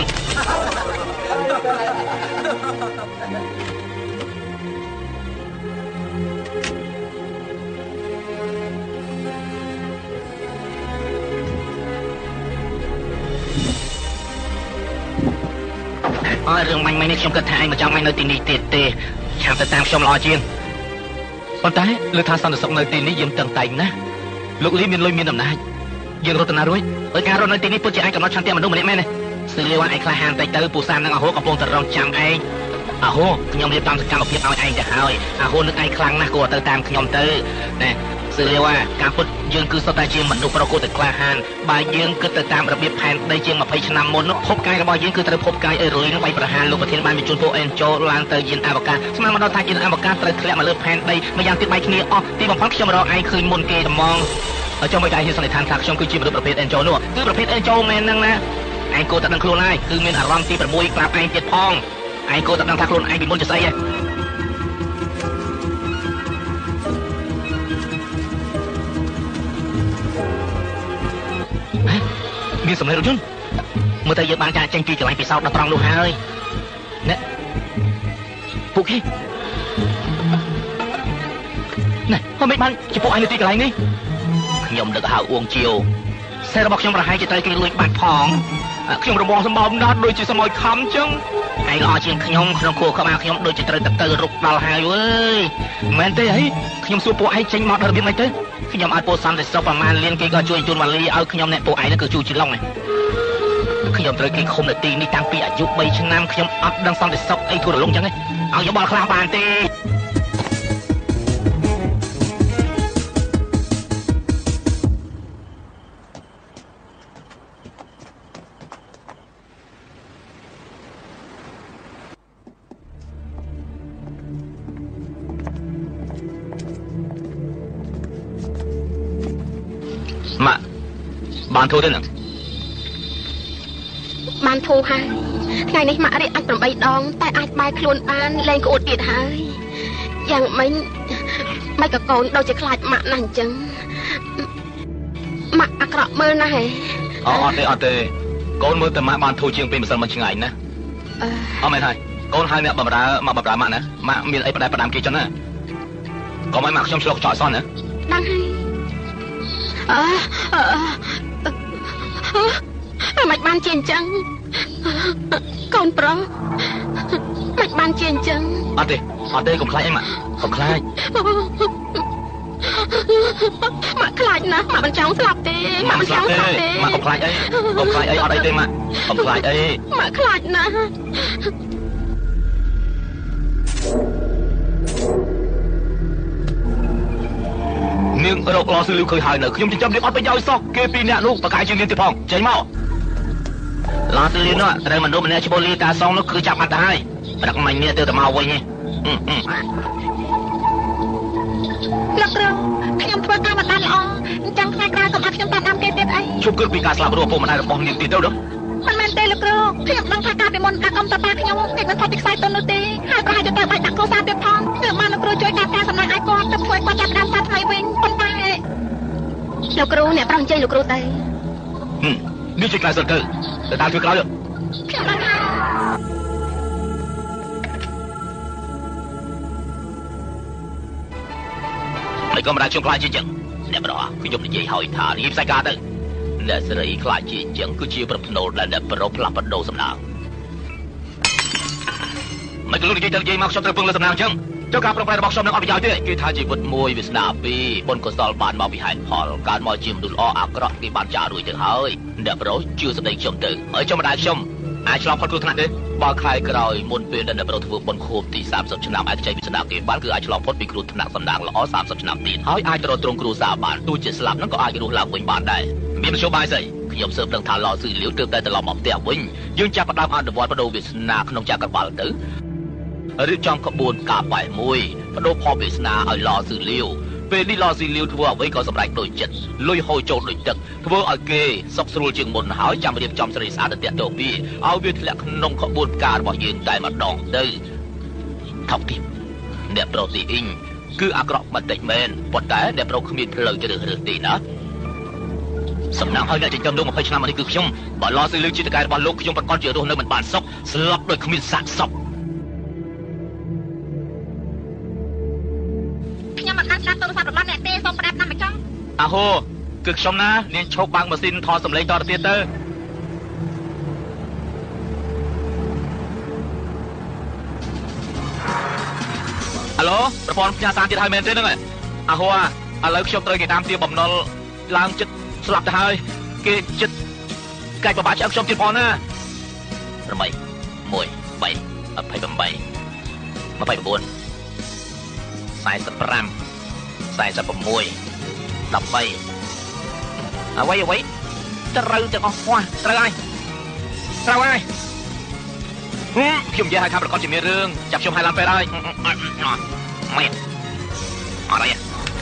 អើរឿងមាញ់មិញនេះខ្ញុំគិតថាឯងមិនចង់មកនៅទីនេះទៀតទេឆាប់ទៅតាមខ្ញុំល្អជាងប៉ុន្តែលើថាសន្តិសុខនៅទីនេះយើងតឹងតែងណាស់លោកលីមានលុយមានអំណាចយើងរត់ទៅណារួចឲ្យការរត់នៅទីនេះពុតជាឯងកំណត់ឆន្ទៈមនុស្សម្នាក់មែនទេសឺលីវ៉ាន់ឯងខ្លះហានតិចទៅពូសាននឹងអាហូកំពុងតែរងចាំឯងអាហូខ្ញុំរៀបចំសកម្មភាពឲ្យឯងទៅហើយអាហូនឹកឯងខ្លាំងណាស់គួរទៅតាមខ្ញុំទៅណែសឺលីវ៉ាការពុតយើងគឺសុទ្ធតែជាមនុស្សប្រកួតតែក្លាហានបើយើងគិតទៅតាមរបៀបផែនដីជាងម្ភៃឆ្នាំមុននោះភពកាយរបស់យើងគឺត្រូវភពកាយអីរុយនឹងបាយប្រហារលោកប្រធានបានបញ្ជូនពួកអេនចូលឡើងទៅយានអវកាសស្មានមកដល់ថាយានអវកាសត្រូវធ្លាក់មកលើផែនដីម្យ៉ាងទៀតបាយគ្នាអស់ទីបំផុតខ្ញុំរកឯងឃើញមុនគេត្មងហើយចង់មិនតែហ៊ានសន្និដ្ឋានថាខ្ញុំគឺជាមនុស្សប្រភេទអេនចូលនោះគឺប្រភេទអេនចូលមែនហ្នឹងណាឯងគួរតែដឹងខ្លួនហើយគឺមានអារម្មណ៍ទីប្រាំមួយក្លាប់ឯងទៀតផងឯងគួរតែដឹងថាខ្លួនឯងពីមុនជាស្អីហ៎មានសម្លេងរថយន្តមើលទៅយើងបានចាក់ចេញពីកន្លែងពិសោធន៍ដល់ត្រង់នោះហើយណែពួកគេណែហ៎មិនបានជាពួកឯងនៅទីកន្លែងនេះខ្ញុំដឹកហៅអួងជាវសេរបស់ខ្ញុំប្រហែលជាត្រូវគេលួចបាត់ផងខ្ញុំរបងសម្បោមណាស់ដូចជាសម័យខំចឹងឯងល្អជាងខ្ញុំក្នុងខួរក្បាលខ្ញុំដូចជាត្រូវតែទៅរុកដល់ហើយអើយមែនទេអីខ្ញុំសួរពួកឯងចេញមកដល់របៀបម៉េចទៅខ្ញុំឲ្យពោសន្តិសុខប្រមាណលានគេក៏ជួយជូនវ៉ាលីឲ្យខ្ញុំអ្នកពួកឯងហ្នឹងគឺជួយច្រឡំឯងខ្ញុំត្រូវគេឃុំនៅទីនេះតាំងពីអាយុបីឆ្នាំខ្ញុំអត់ដឹងសន្តិសុខអីទូរលងចឹងឯងឲ្យយោបល់ខ្លះបានទេម៉ាក់បានធូរទេណាបានធូរហើយថ្ងៃនេះម៉ាក់រៀកអាចប្រាំបីដងតែអាចបែរខ្លួនបានលែងក្អួតទៀតហើយយ៉ាងមិញមិនក៏កូនដូចជាខ្លាចម៉ាក់ណាស់អញ្ចឹងម៉ាក់អាក្រក់មើលណាស់ហ៎អូអត់ទេអត់ទេកូនមើលតែម៉ាក់បានធូរជាងពេលម្សិលមិញឆ្ងាយណាអឺអត់មែនហើយកូនហៅអ្នកបម្រើមកបម្រើម៉ាក់ណាម៉ាក់មានអីផ្ដែផ្ដាំគេចឹងណាកុំឲ្យម៉ាក់ខ្ញុំឆ្លុះចោលសោះណាដឹងហើយអឺអឺមិនបានជាអញ្ចឹងកូនប្រុសមិនបានជាអញ្ចឹងអត់ទេអត់ទេកុំខ្លាចអីម៉ាក់កុំខ្លាចម៉ាក់ខ្លាចណាស់ម៉ាក់មិនចង់ស្លាប់ទេម៉ាក់មិនចង់ស្លាប់ទេម៉ាក់កុំខ្លាចអីកុំខ្លាចអីអត់អីទេម៉ាក់កុំខ្លាចអីម៉ាក់ខ្លាចណាស់នាងរកឡោស៊ឺលីវឃើញហើយនៅខ្ញុំចិញ្ចឹមនាងអត់ប្រយោជន៍សោះគេពីរនាក់នោះបកាយជាងនាងទៀតផងចេញមកឡោស៊ឺលីវនោះត្រូវមនុស្សម្នាក់ឈ្មោះលីតាសងនោះគឺចាប់អត់ទៅហើយប្រឹកមិញនេះទៅទៅមកវិញលោកគ្រូខ្ញុំធ្វើការមិនបានល្អអញ្ចឹងថ្ងៃក្រោយកុំឲ្យខ្ញុំតាមតាមគេទៀតអីជប់គិតពីការស្លាប់រស់ពុកម្ដាយរបស់នាងទៀតទៅដល់មិនមែនទេលោកគ្រូខ្ញុំដឹងថាការពីមុនការកុំតប៉ាខ្ញុំគេមិនថតពីខ្សែទុននោះទេហើយប្រហែលជាទៅបាច់ដាក់គ្រូសាទៀតផងគឺបានលោកគ្រូជួយតាមការសំណាក់ឲ្យគាត់ទៅធ្វើគាត់ចាប់ដើមសាថ្មីវិញប៉ុន្តែលោកគ្រូអ្នកប្រឹងជ័យលោកគ្រូទៅនេះជាខ្សែសិលទៅទៅតាមធ្វើក្រោយខ្ញុំដឹងហើយហើយក៏មិនដែលខ្ញុំខ្លាចជាចឹងអ្នកប្រុសខ្ញុំនិយាយឲ្យថានេះផ្សាយការទៅអ្នកស្រីខ្លាចជាចឹងគឺជាប្រផ្នូលដែលអ្នកប្រុសផ្លាស់ប្ដូរសំណាងមិនក៏លោកនិយាយទៅនិយាយមកខ្ញុំត្រូវពឹងលើសំណាងចឹងចុះការប្រឹងប្រែងរបស់ខ្ញុំនឹងអត់ប្រយោជន៍ទេគេថាជីវិតមួយវាស្នាពីរបុណ្យកុសលបានមកពីហេតុផលកើតមកជាមនុស្សល្អអាក្រក់គេបានចារួចទៅហើយអ្នកប្រុសជឿសម្ដីខ្ញុំទៅហើយចុះមិនដែលខ្ញុំអាចឆ្លងផុតគ្រោះថ្នាក់ទេបើខែក្រោយមុនពេលដែលអ្នកប្រុសធ្វើបុណ្យខួបទីសាមសិបឆ្នាំអាចចេញពីស្នាគេបានគឺអាចឆ្លងផុតពីគ្រោះថ្នាក់សំណាងល្អសាមសិបឆ្នាំទៀតហើយអាចត្រត្រង់គ្រួសារបានទោះជាស្លាប់នឹងក៏អាចរស់ឡើងវិញបានដែរមានមធ្យោបាយស្អីខ្ញុំសើបដឹងថាឡោស៊ឺលាវទើបតែត្រឡប់មកផ្ទះវិញយើងចាប់ផ្ដើមអនុវត្តបដូរវាសនាក្នុងចក្រវាលទៅរៀបចំក្បួនការបែកមួយបដូរផលវាសនាឲ្យឡោស៊ឺលាវពេលនេះឡោស៊ឺលាវធ្វើអ្វីក៏សម្រេចដូចចិត្តលុយហូរចូលដូចទឹកធ្វើឲ្យគេសុខស្រួលជាងមុនហើយចាំរៀបចំស្រីស្អាតទៅតាក់ទងវាឲ្យវាធ្លាក់ក្នុងក្បួនការរបស់យើងតែម្ដងទៅថោកទៀតអ្នកប្រុសទីអ៊ីងគឺអាក្រក់បន្តិចមែនប៉ុន្តែអ្នកប្រុសគ្មានផ្លូវជ្រើសរើសទេណាសំណាងឲ្យអ្នកចិញ្ចឹមលោកยี่สิบឆ្នាំនេះគឺខ្ញុំបើឡោស៊ឺលាវជាតកែរបស់លោកខ្ញុំប្រកាសជារស់នៅមិនបានសុខស្លាប់ដោយគ្មានសាកសពខ្ញុំមិនអាចស្ដាប់ទូរស័ព្ទរបស់អ្នកទេសូមប្រាប់តាមម្ចង់អាហូគឺខ្ញុំណានាងឈប់បើកម៉ាស៊ីនថតសម្លេងតទៅទៀតទៅអាឡូប្រព័ន្ធផ្ញើសារទៀតហើយមែនទេហ្នឹងអាហូឥឡូវខ្ញុំត្រូវគេតាមទាបំណុលឡើងចិត្តស្លាប់ទៅហើយគេចិត្តកាច់បបាក់ឆ្អឹងខ្ញុំទៀតផងណាប្រមៃមួយបីអភ័យបំបីម្ភៃបួនខ្សែសិបប្រាំខ្សែសិបប្រាំមួយដប់បីអ្វីអ្វីត្រូវទាំងអស់ខ្វះត្រូវហើយត្រូវហើយខ្ញុំនិយាយឲ្យថាប្រកាសជាមានរឿងចាប់ខ្ញុំឲ្យឡើងពេលហើយមែនអត់អី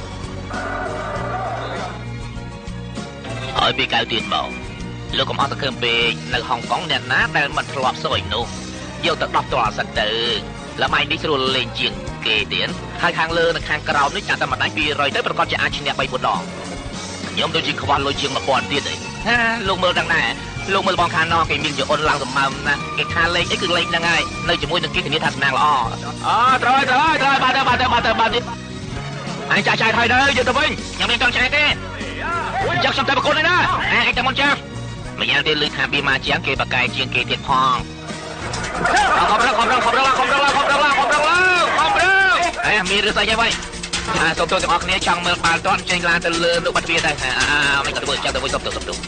ហើយពីកៅទៀតមកលោកកុំអត់សង្ឃឹមពេកនៅហុងកុងអ្នកណាដែលមិនធ្លាប់សួយនោះយកទៅដោះទាល់សិនទៅល្បែងនេះស្រួលលេងជាងគេទៀតហើយខាងលើនិងខាងក្រោមនេះចាក់តែម្ដាច់ពីររយទៅប្រកាសជាអាចឈ្នះបីមួយដងខ្ញុំដូចជាខ្វះលុយជាងមួយពាន់ទៀតឯងហាលោកមើលដឹងដែរលោកមើលបងខាងណោគេមានជាអូនឡើងសម្បើមណាគេថាលេងអីគឺលេងហ្នឹងហើយនៅជាមួយនឹងគេធានាថាសំណាងល្អអូត្រូវត្រូវត្រូវបាទទៅបាទទៅបាទទៅបាទទៀតអញចាស់ចាស់ហើយទៅយកទៅវិញខ្ញុំមានចង់ឆ្អែតទេចាក់ខ្ញុំទៅប្រគល់នេះណាអញតែមុនចាស់មិនយ៉ាងទេលឺថាពីមកជាងគេបកកាយជាងគេទៀតផងខំរកខំរកខំរកខំរកខំរកខំរកខំរកខំរកអេមានរឿងស្អីយ៉ាងវិញអាសូមទោសទាំងអស់គ្នាចង់មើលបាល់ទាត់ចេញឡានទៅលើលោកបាត់វាដែរអាមិនក៏ធ្វើចាំទៅវិញសូមទោសសូមទោស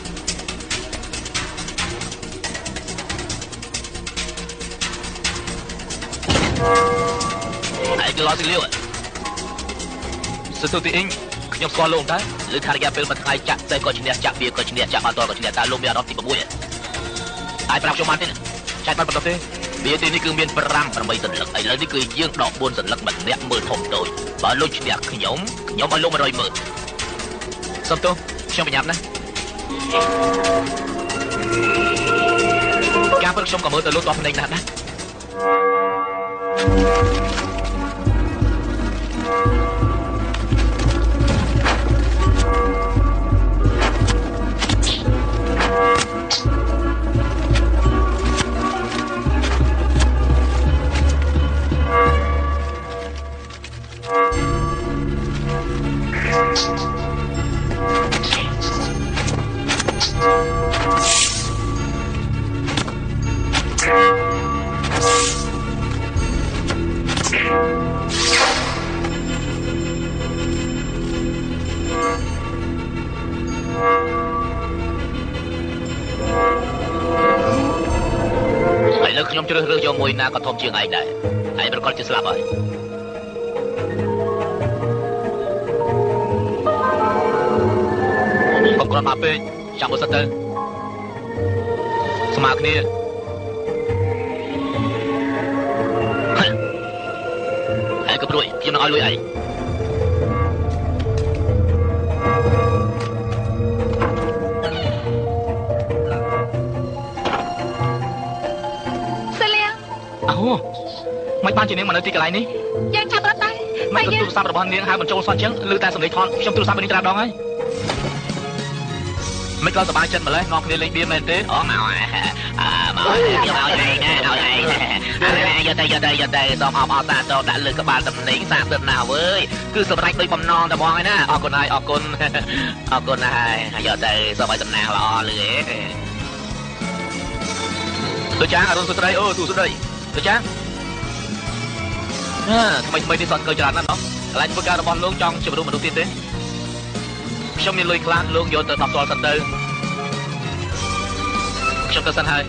ហើយគឺឡោស៊ីលីវសទូទីអ៊ីងខ្ញុំស្គាល់លោកដែរឬថារយៈពេលមួយថ្ងៃចាក់តែក៏ឈ្នះចាក់វាក៏ឈ្នះចាក់បាល់ទាត់ក៏ឈ្នះតែលោកមានអារម្មណ៍ទី៦ហើយប្រាប់ខ្ញុំបានទេចាច់បាត់បន្តទេវាទីនេះគឺមានប្រាំប្រាំបីសន្លឹកឥឡូវនេះគឺយើងដកបួនសន្លឹកម្នាក់មើលធំតូចបើលោកឈ្នះខ្ញុំខ្ញុំឲ្យលោកមួយរយម៉ឺនសុំទោសខ្ញុំប្រញាប់ណាការពិតខ្ញុំក៏មើលទៅលោកតោះភ្នែកណាស់ដែរខ្ញុំជ្រើសរើសយកមួយណាក៏ធំជាងឯងដែរឯងប្រកាសជាស្លាប់ហើយកុំក្រំមកពេកចាំមើលសិនទៅស្មើគ្នាហើយក៏ព្រួយខ្ញុំនឹងឲ្យលុយឯងមិនបានជានាងមកនៅទីកន្លែងនេះយើងចាប់រត់ទៅមិនទូរស័ព្ទរបស់នាងហៅបញ្ចូលសោះអញ្ចឹងឮតែសំឡេងថនខ្ញុំទូរស័ព្ទនេះត្រាដងហើយមិនក៏សប្បាយចិត្តម្លេះនាំគ្នាលេងបៀមែនទេអូមកអើមកខ្ញុំឲ្យឯងណាឲ្យឯងយកតែយកតែយកតែសូមអបអរសាទរដាក់លើក្បាលតំណែងសាទរណាស់អើយគឺសម្រេចដោយបំណងតែបងឯណាអរគុណហើយអរគុណអរគុណហើយយកតែសូមឲ្យតំណាងល្អលឺឯងលោកចាអរុនសុត្រីអូទូសុត្រីលោកចាអើថ្មីថ្មីនេះសតកើច្រើនណាស់ណោះកន្លែងធ្វើការរបស់លោកចង់ជំរុញមនុស្សទៀតទេខ្ញុំមានលុយខ្លះលោកយកទៅដបតលសិនទៅខ្ញុំទៅសិនហើយ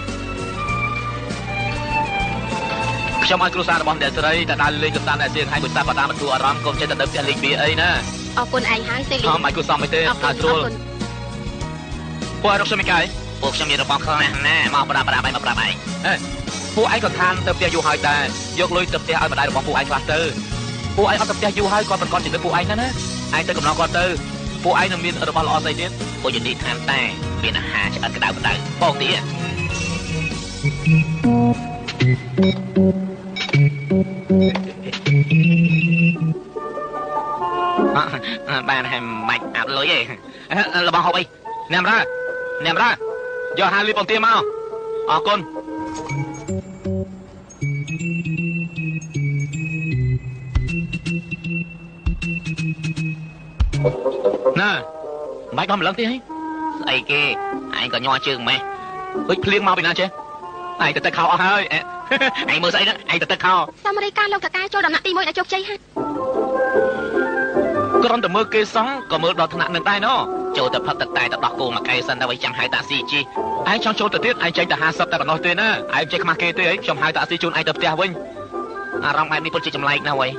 ខ្ញុំឲ្យគ្រួសាររបស់អ្នកស្រីតែដើរលេងកំសាន្តតែសៀងហើយមួយតាបតាមកទូអារម្មណ៍កុំចេះតែដឹកផ្ទះលេងបៀអីណាអរគុណឯងហើយសេលីអត់មិនគួរសមទេថាស្រួលពួករកខ្ញុំមិនកាយពួកខ្ញុំមានរបស់ខ្លះណាមកប្រាប់ប្រាប់ឲ្យមកប្រាប់ឯងពួកឯងក៏ខានទៅផ្ទះយូរហើយតែយកលុយទៅផ្ទះឲ្យម្ដាយរបស់ពួកឯងខ្លះទៅពួកឯងអត់ទៅផ្ទះយូរហើយគាត់ប្រកាសជាទៅពួកឯងណាណាឯងទៅកំណត់គាត់ទៅពួកឯងនឹងមានរបស់ល្អស្អីទៀតពួកយនីខានតែមានអាហារឆ្អិនក្តៅក្តៅបងទៀតបានហើយមិនអាប់លុយឯងរបស់ហូបអីអ្នកម្រើអ្នកម្រើយកហាលីបងទាមកអរគុណណាមិនបាច់បំលឹងទេហីស្អីគេឯងក៏ញ័រជើងម៉េះហុចភ្លៀងមកពីណាចេះឯងទៅទឹកខោអស់ហើយឯងមើលស្អីហ្នឹងឯងទៅទឹកខោសាមរីកាលោកតកាចូលដំណាក់ទីមួយដល់ជោគជ័យហើយគ្រាន់តែមើលគេសងក៏មើលដល់ថ្នាក់នឹងដែរណចូលទៅផឹកទឹកតែទៅដោះគោមួយកែសិនដើម្បីចាំហៅតាស៊ីជីឯងចង់ចូលទៅទៀតឯងចេញតែហាសិបតែប៉ុណ្ណោះទេណាឯងចេះខ្មាស់គេទេអីខ្ញុំហៅតាស៊ីជូនឯងទៅផ្ទះវិញអារម្មណ៍បែបនេះពិតជាចម្លែកណាស់ហី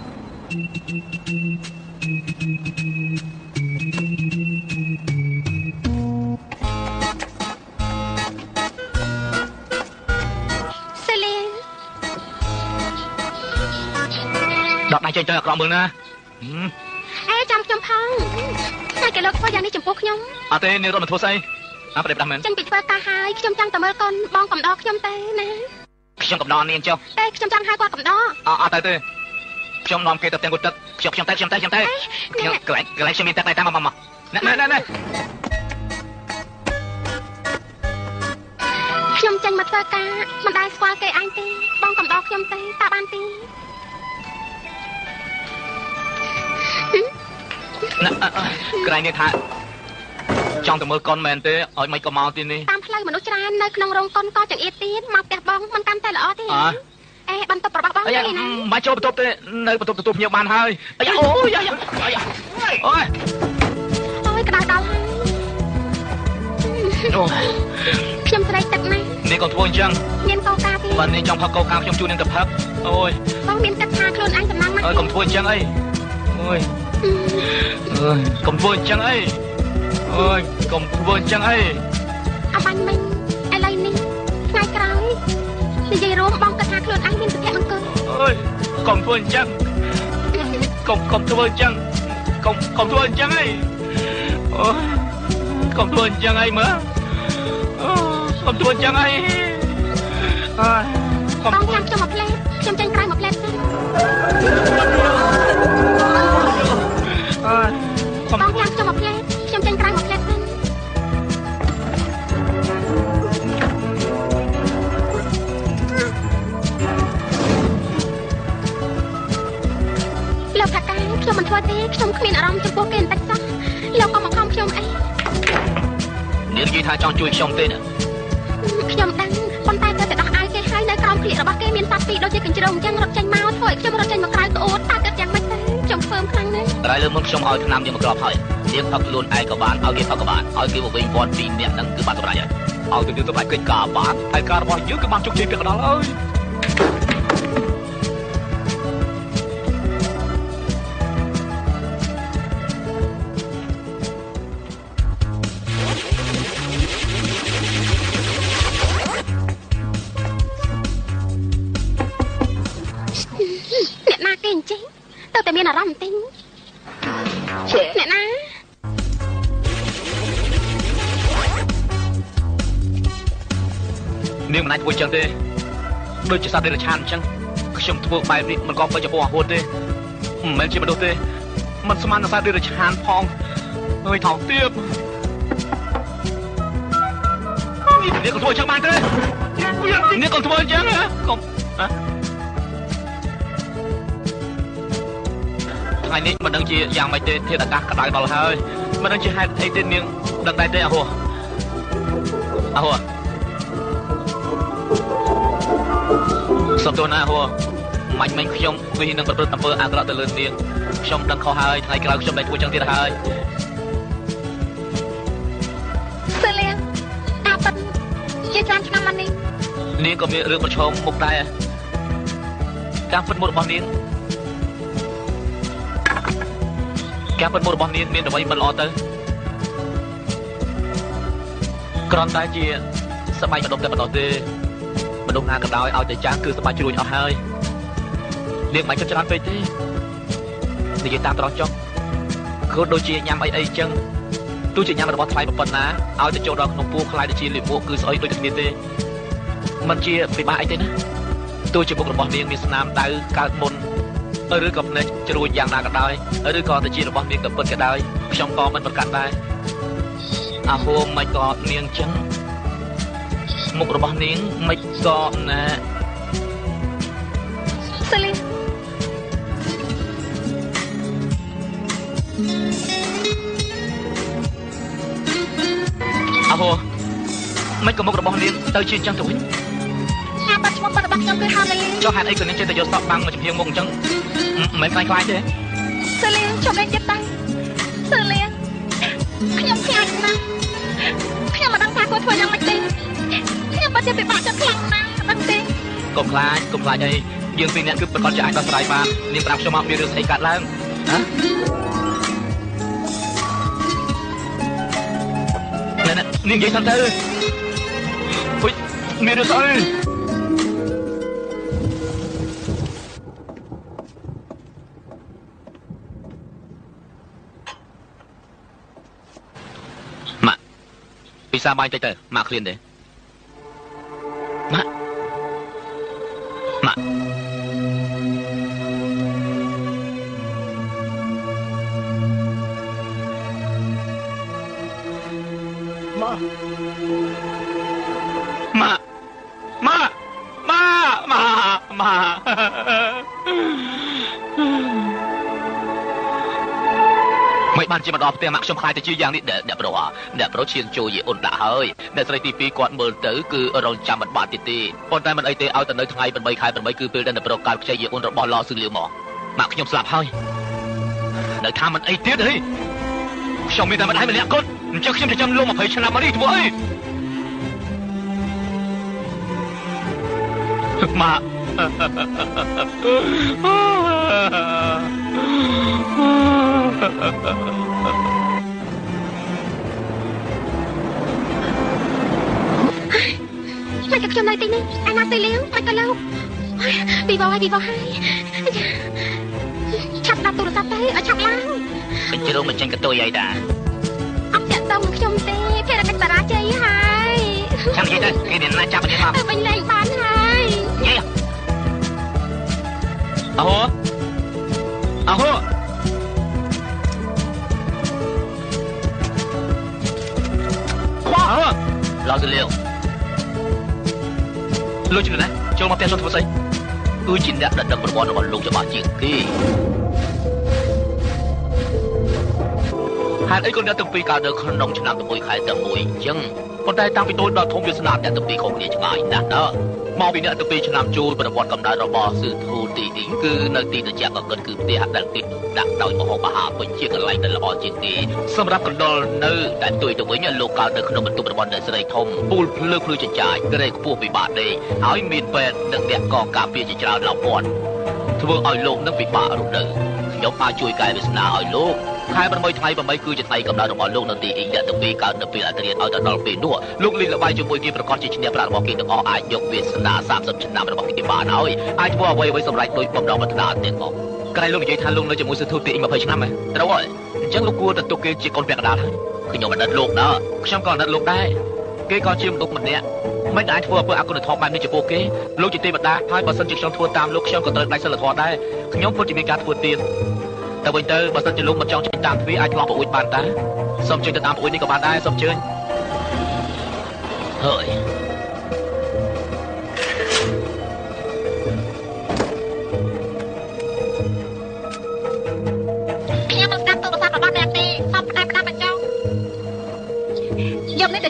ដកដៃចេញទៅអក្រក់មើលណាអេចាំខ្ញុំផងតែគេលោកធ្វើយ៉ាងនេះចំពោះខ្ញុំអត់ទេនាងរត់មកធ្វើស្អីអត់ប្រេបដាស់មែនចេញពីធ្វើការហើយខ្ញុំចង់ទៅមើលកូនបងកំដរខ្ញុំទេណាខ្ញុំកំដរនាងចុះតែខ្ញុំចង់ហៅគាត់កំដរអត់អត់ទៅទេខ្ញុំនាំគេទៅផ្ទះគាត់ទឹកខ្ញុំខ្ញុំទៅខ្ញុំទៅខ្ញុំទៅខ្ញុំកន្លែងកន្លែងខ្ញុំមានទឹកដែរតាមមកមកណែណែណែខ្ញុំចេញមកធ្វើការមិនដែលស្គាល់គេអញទេបងកំដរខ្ញុំទេតាបានទេណាក្រែងនេះថាចង់ទៅមើលកូនមែនទេឲ្យមិនក៏មកទីនេះតាមផ្លូវមនុស្សច្រើននៅក្នុងរោងកុនក៏ចង្អៀតទៀតមកផ្ទះបងមិនកាន់តែល្អទេអេបន្ទប់របស់បងទេណាមិនចូលបន្ទប់ទេនៅបន្ទប់ទទួលភ្ញៀវបានហើយអាយ៉ាអូយអាយ៉ាអាយ៉ាអូយអូយក្តៅដល់ហើយអូខ្ញុំស្រែកទឹកណាស់នេះក៏ធ្វើអញ្ចឹងមានកោកាទេបាទនេះចង់ផឹកកោកាខ្ញុំជួយនឹងទៅផឹកអូយបងមានទឹកថាខ្លួនអញសំឡងណាស់អើយកុំធ្វើអញ្ចឹងអីអូយអើយកុំធ្វើអញ្ចឹងអីអើយកុំធ្វើអញ្ចឹងអីអបាញ់មិញឥឡូវនេះថ្ងៃក្រោយនិយាយរួមបងគិតថាខ្លួនអញមានសុភមង្គលអើយកុំធ្វើអញ្ចឹងកុំកុំធ្វើអញ្ចឹងកុំកុំធ្វើអញ្ចឹងអីអូយកុំធ្វើអញ្ចឹងអីមើលអូកុំធ្វើអញ្ចឹងអីអើយកុំបងចាំខ្ញុំមកផ្លែខ្ញុំចេញក្រៅមកផ្លែសិនអើបងចាំខ្ញុំមកផ្លែខ្ញុំចេញក្រៅមកផ្លែសិនលោកថាកាខ្ញុំមិនធ្វើទេខ្ញុំគ្មានអារម្មណ៍ចំពោះគេបន្តិចសោះលោកក៏មកខំខ្ញុំអីនាងនិយាយថាចង់ជួយខ្ញុំទេណាខ្ញុំដឹងប៉ុន្តែគាត់ទៅដោះអាយគេហើយនៅក្រោមគ្លៀករបស់គេមានសត្វពីរដូចជាកញ្ជ្រោងអញ្ចឹងរត់ចេញមកធ្វើឲ្យខ្ញុំរត់ចេញមកក្រៅក្អួតតើគាត់យ៉ាងម៉េចទេខ្ញុំធ្វើខ្លាំងណាស់តែលើមុនខ្ញុំឲ្យឆ្នាំយើងមកក្របហើយនាងផឹកខ្លួនឯងក៏បានឲ្យគេផឹកក៏បានឲ្យគេមកវិញពាន់ពីរនាក់ហ្នឹងគឺបានសម្រេចហើយឲ្យទៅយើងទៅបាច់កិច្ចការបានហើយការរបស់យើងគឺបានជោគជ័យពីកណ្ដាលអើយតែមានអារម្មណ៍តិចអ្នកណានាងមិនអាចធ្វើចឹងទេដូចជាសត្វដេរឆានអញ្ចឹងខ្ញុំធ្វើបែបនេះមិនក៏ពេញចំពោះអាហួតទេមិនមែនជាមនុស្សទេមិនស្មាននឹងសត្វដេរឆានផងអើយថោកទៀតនាងក៏ធ្វើចឹងបានទេនាងក៏ធ្វើចឹងហ៎កុំថ្ងៃនេះមិនដឹងជាយ៉ាងម៉េចទេធាតុអាកាសក្តៅដល់ហើយមិនដឹងជាហេតុអីទេនាងដឹងដែរទេអាហួរអាហួរសុំទោសណាអាហួរមាញ់មិញខ្ញុំវិនឹងប្រព្រឹត្តអំពើអាក្រក់ទៅលើនាងខ្ញុំដឹងខុសហើយថ្ងៃក្រោយខ្ញុំមិនធ្វើចឹងទៀតហើយសឺលៀងតាប៉ិនជាច្រើនឆ្នាំមកនេះនាងក៏មានរឿងប្រឈមមុខដែរការពិតមុខរបស់នាងការពិតមុខរបស់នាងមានអ្វីមិនល្អទៅគ្រាន់តែជាស្បែកម្ដុំតែម្ដងទេមនុស្សណាក៏ដោយឲ្យតែចាស់គឺស្បែកជ្រួញអស់ហើយនាងមិនចិត្តច្រើនពេកទេនិយាយតាមត្រង់ចុះគឺដូចជាញ៉ាំអីអីចឹងទោះជាញ៉ាំរបស់ថ្លៃប៉ុណ្ណាឲ្យទៅចូលដល់ក្នុងពោះខ្លាយទៅជាលិមួកគឺស្អុយដូចគ្នាទេមិនជាពិបាកអីទេណាទោះជាមុខរបស់នាងមានស្នាមដៅកើតមុនឬក៏ភ្នែកជ្រួញយ៉ាងណាក៏ដោយឬក៏ទៅជារបស់នាងក៏ពិតក៏ដោយខ្ញុំក៏មិនប្រកាសដែរអាហូមមិនក៏នាងចឹងមុខរបស់នាងមិនក៏ណាសលីអាហូមិនក៏មុខរបស់នាងទៅជាចឹងទៅវិញណាបាត់ឈ្មោះរបស់ខ្ញុំគឺហៅលីចុះហេតុអីក៏នាងចេះតែយកសក់បាំងមកចំហៀងមុខអញ្ចឹងមិនខ្លាចខ្លាចទេសលីជុំលេងចិត្តតាំងសលីខ្ញុំខ្លាចណាស់ខ្ញុំមិនដឹងថាគាត់ធ្វើយ៉ាងម៉េចទេខ្ញុំបាត់ជាពិបាកចិត្តខ្លាំងណាស់ដឹងទេកុំខ្លាចកុំខ្លាចអីយើងពីរនាក់គឺប្រកាសជាអាចដោះស្រាយបាននាងប្រាប់ខ្ញុំមកមានរឿងស្អីកើតឡើងណាណែនាងនិយាយសិនទៅហុយមានរឿងស្អីម៉ាក់ពិសាបាយតិចទៅម៉ាក់ឃ្លានទេម៉ាក់ម៉ាក់ម៉ាក់ម៉ាក់ម៉ាក់ម៉ាក់ម៉ាក់ម៉ាក់មិនបានជាមកដល់ផ្ទះម៉ាក់ខ្ញុំខ្លាចទៅជាយ៉ាងនេះអ្នកប្រុសអ្នកប្រុសឈៀងចូលយីអ៊ុនដាក់ហើយអ្នកស្រីទីពីរគាត់មើលទៅគឺរងចាំមិនបាត់ទៀតទេប៉ុន្តែមិនអីទេឲ្យទៅនៅថ្ងៃ8ខែ8គឺពេលដែលអ្នកប្រុសកើតខ្ចីយីអ៊ុនរបស់ឡស៊ឺលាវមកម៉ាក់ខ្ញុំស្លាប់ហើយនៅថាមិនអីទៀតហីខ្ញុំមានតែម្ដាយម្នាក់គត់អញ្ចឹងខ្ញុំទៅចាំលោក20ឆ្នាំមកនេះធ្វើអីម៉ាក់មិនក៏ខ្ញុំនៅទីនេះអាណាទៅលៀងមិនក៏លោកពីបោហើយពីបោហើយឆាប់ដាក់ទូរស័ព្ទទៅឲ្យឆាប់ឡើងកញ្ជ្រោងមិនចេញកតុយអីតាអត់ចាក់តមកខ្ញុំទេភារកិច្ចបរាជ័យហើយចាំនិយាយទៅគេមានណាចាប់គ្នាមកទៅវិញលេងបានហើយនិយាយអាហូអាហូឡស៊ឺលាវលោកជំនាញចូលមកផ្ទះសុំធ្វើស្អីគឺជាអ្នកដឹកដឹកប្រព័ន្ធរបស់លោកច្បាស់ជាងគេហេតុអីក៏អ្នកទាំងពីរកើតនៅក្នុងឆ្នាំទីមួយខែទីមួយអញ្ចឹងប៉ុន្តែតាំងពីតូចដល់ធំវាស្នាមអ្នកទាំងពីរខុសគ្នាឆ្ងាយណាស់ដល់មកពីអ្នកទាំងពីរឆ្នាំជួលប្រព័ន្ធកំណើតរបស់ស៊ឺធូទីអ៊ីងគឺនៅទីត្រជាក់ក៏គិតគឺផ្ទះដែលទីដាក់ដោយមហោបអាហារពេញជាកន្លែងដែលល្អជាងគេសម្រាប់កណ្ដុរនៅតែទួយទៅវិញលោកកើតនៅក្នុងបន្ទប់របស់អ្នកស្រីធំពូលភ្លើភ្លឺចិញ្ចាចក្រេខ្ពស់ពិបាកដេកហើយមានពេទ្យនិងអ្នកកការពារជាច្រើនឡោមព័ន្ធធ្វើឲ្យលោកនឹងពិបាករស់នៅខ្ញុំអាចជួយកែវាសនាឲ្យលោកខែ8ថ្ងៃ8គឺជាថ្ងៃកំណើតរបស់លោកនៅទីអ៊ីងអ្នកទាំងពីរកើតនៅពេលអត្រាឲ្យទៅដល់ពេលនោះលោកលេងល្បែងជាមួយគេប្រកាសជាឈ្នះប្រាក់របស់គេទាំងអស់អាចយកវាសនា30ឆ្នាំរបស់គេបានហើយអាចធ្វើអ្វីអ្វីសម្រេចដោយបំដងប្រាថ្នាទាំងអស់ក្រែងលោកនិយាយថាលោកនៅជាមួយសិទ្ធិទីអ៊ីង20ឆ្នាំហ៎ត្រូវហើយអញ្ចឹងលោកគួរតែទុកគេជាកូនពាក់កណ្ដាលហើយខ្ញុំមិនដិតលោកណាខ្ញុំក៏ដិតលោកដែរគេក៏ជាមនុស្សម្នាក់មិនអាចធ្វើអំពើអគុណធម៌បែបនេះចំពោះគេលោកជាទេវតាហើយបើសិនជាខ្ញុំធ្វើតាមលោកខ្ញុំក៏ត្រូវដាច់សិលធម៌ដែរខ្ញុំពិតជាមានការធ្វើទៀនតែវិញទៅបើសិនជាលោកមិនចង់ចេញតាមទ្វារអាចឆ្លងប្រអួយបានតាសូមចេញទៅតាមប្រអួយនេះក៏បានដែរសូមជឿហើយ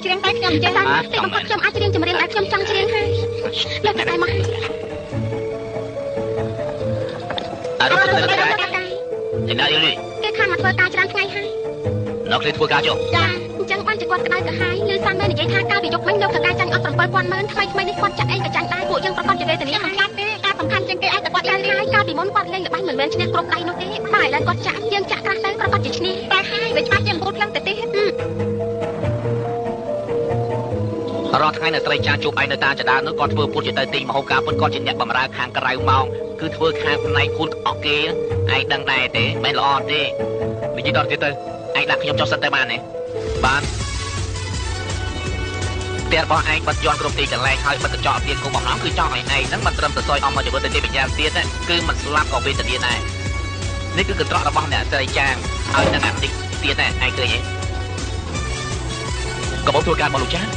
ច្រៀងតែខ្ញុំចេះតែតែមកខ្ញុំអាចច្រៀងចម្រៀងដែលខ្ញុំចង់ច្រៀងហើយលើកតែមកអរគុណលោកដែរឯណាយល់គេខានមកធ្វើការច្រើនថ្ងៃហើយលោកគេធ្វើការចុះចាអញ្ចឹងបានជាគាត់ក្តៅទៅហើយលើសាំមែននិយាយថាកាលពីយប់មិញលោកធ្វើការចាញ់អស់seven thousandម៉ឺនថ្មីថ្មីនេះគាត់ចាក់អីក៏ចាញ់ដែរពួកយើងប្រកាសជាវេទនាខ្លាំងទេការសំខាន់ជាងគេអាចតែគាត់ចាញ់ហើយកាលពីមុនគាត់លេងល្បែងមិនមែនឈ្នះគ្រប់ដៃនោះទេតែឥឡូវគាត់ចាក់យើងចាក់ក្រាស់ទៅប្រកាសជាឈ្នះតែហើយវាច្បាស់ជាងពូតឡើងទៅទេរាល់ថ្ងៃនៅស្រីចាជួបឯងនៅតាចដានោះគាត់ធ្វើពុតជាទៅទីមហោការពុតគាត់ជាអ្នកបម្រើខាងក្រៅម៉ោងគឺធ្វើខាងផ្នែកពុតអស់គេឯងដឹងដែរទេមិនល្អទេនិយាយដល់ទៀតទៅឯងដាក់ខ្ញុំចុះសិនទៅបានទេបានផ្ទះរបស់ឯងបាត់យន់គ្រប់ទីកន្លែងហើយបាត់កញ្ចក់អៀនគុំបំណងគឺចង់ឲ្យឯងហ្នឹងមិនត្រឹមតែសយអស់មកជីវិតទៅទេបញ្ញាទៀតគឺមិនស្លាប់ក៏វេទនាដែរនេះគឺកន្ត្រករបស់អ្នកស្រីចាងឲ្យនឹងអាតិចទៀតដែរឯងឃើញទេកំពុងធ្វើការមកលោកចា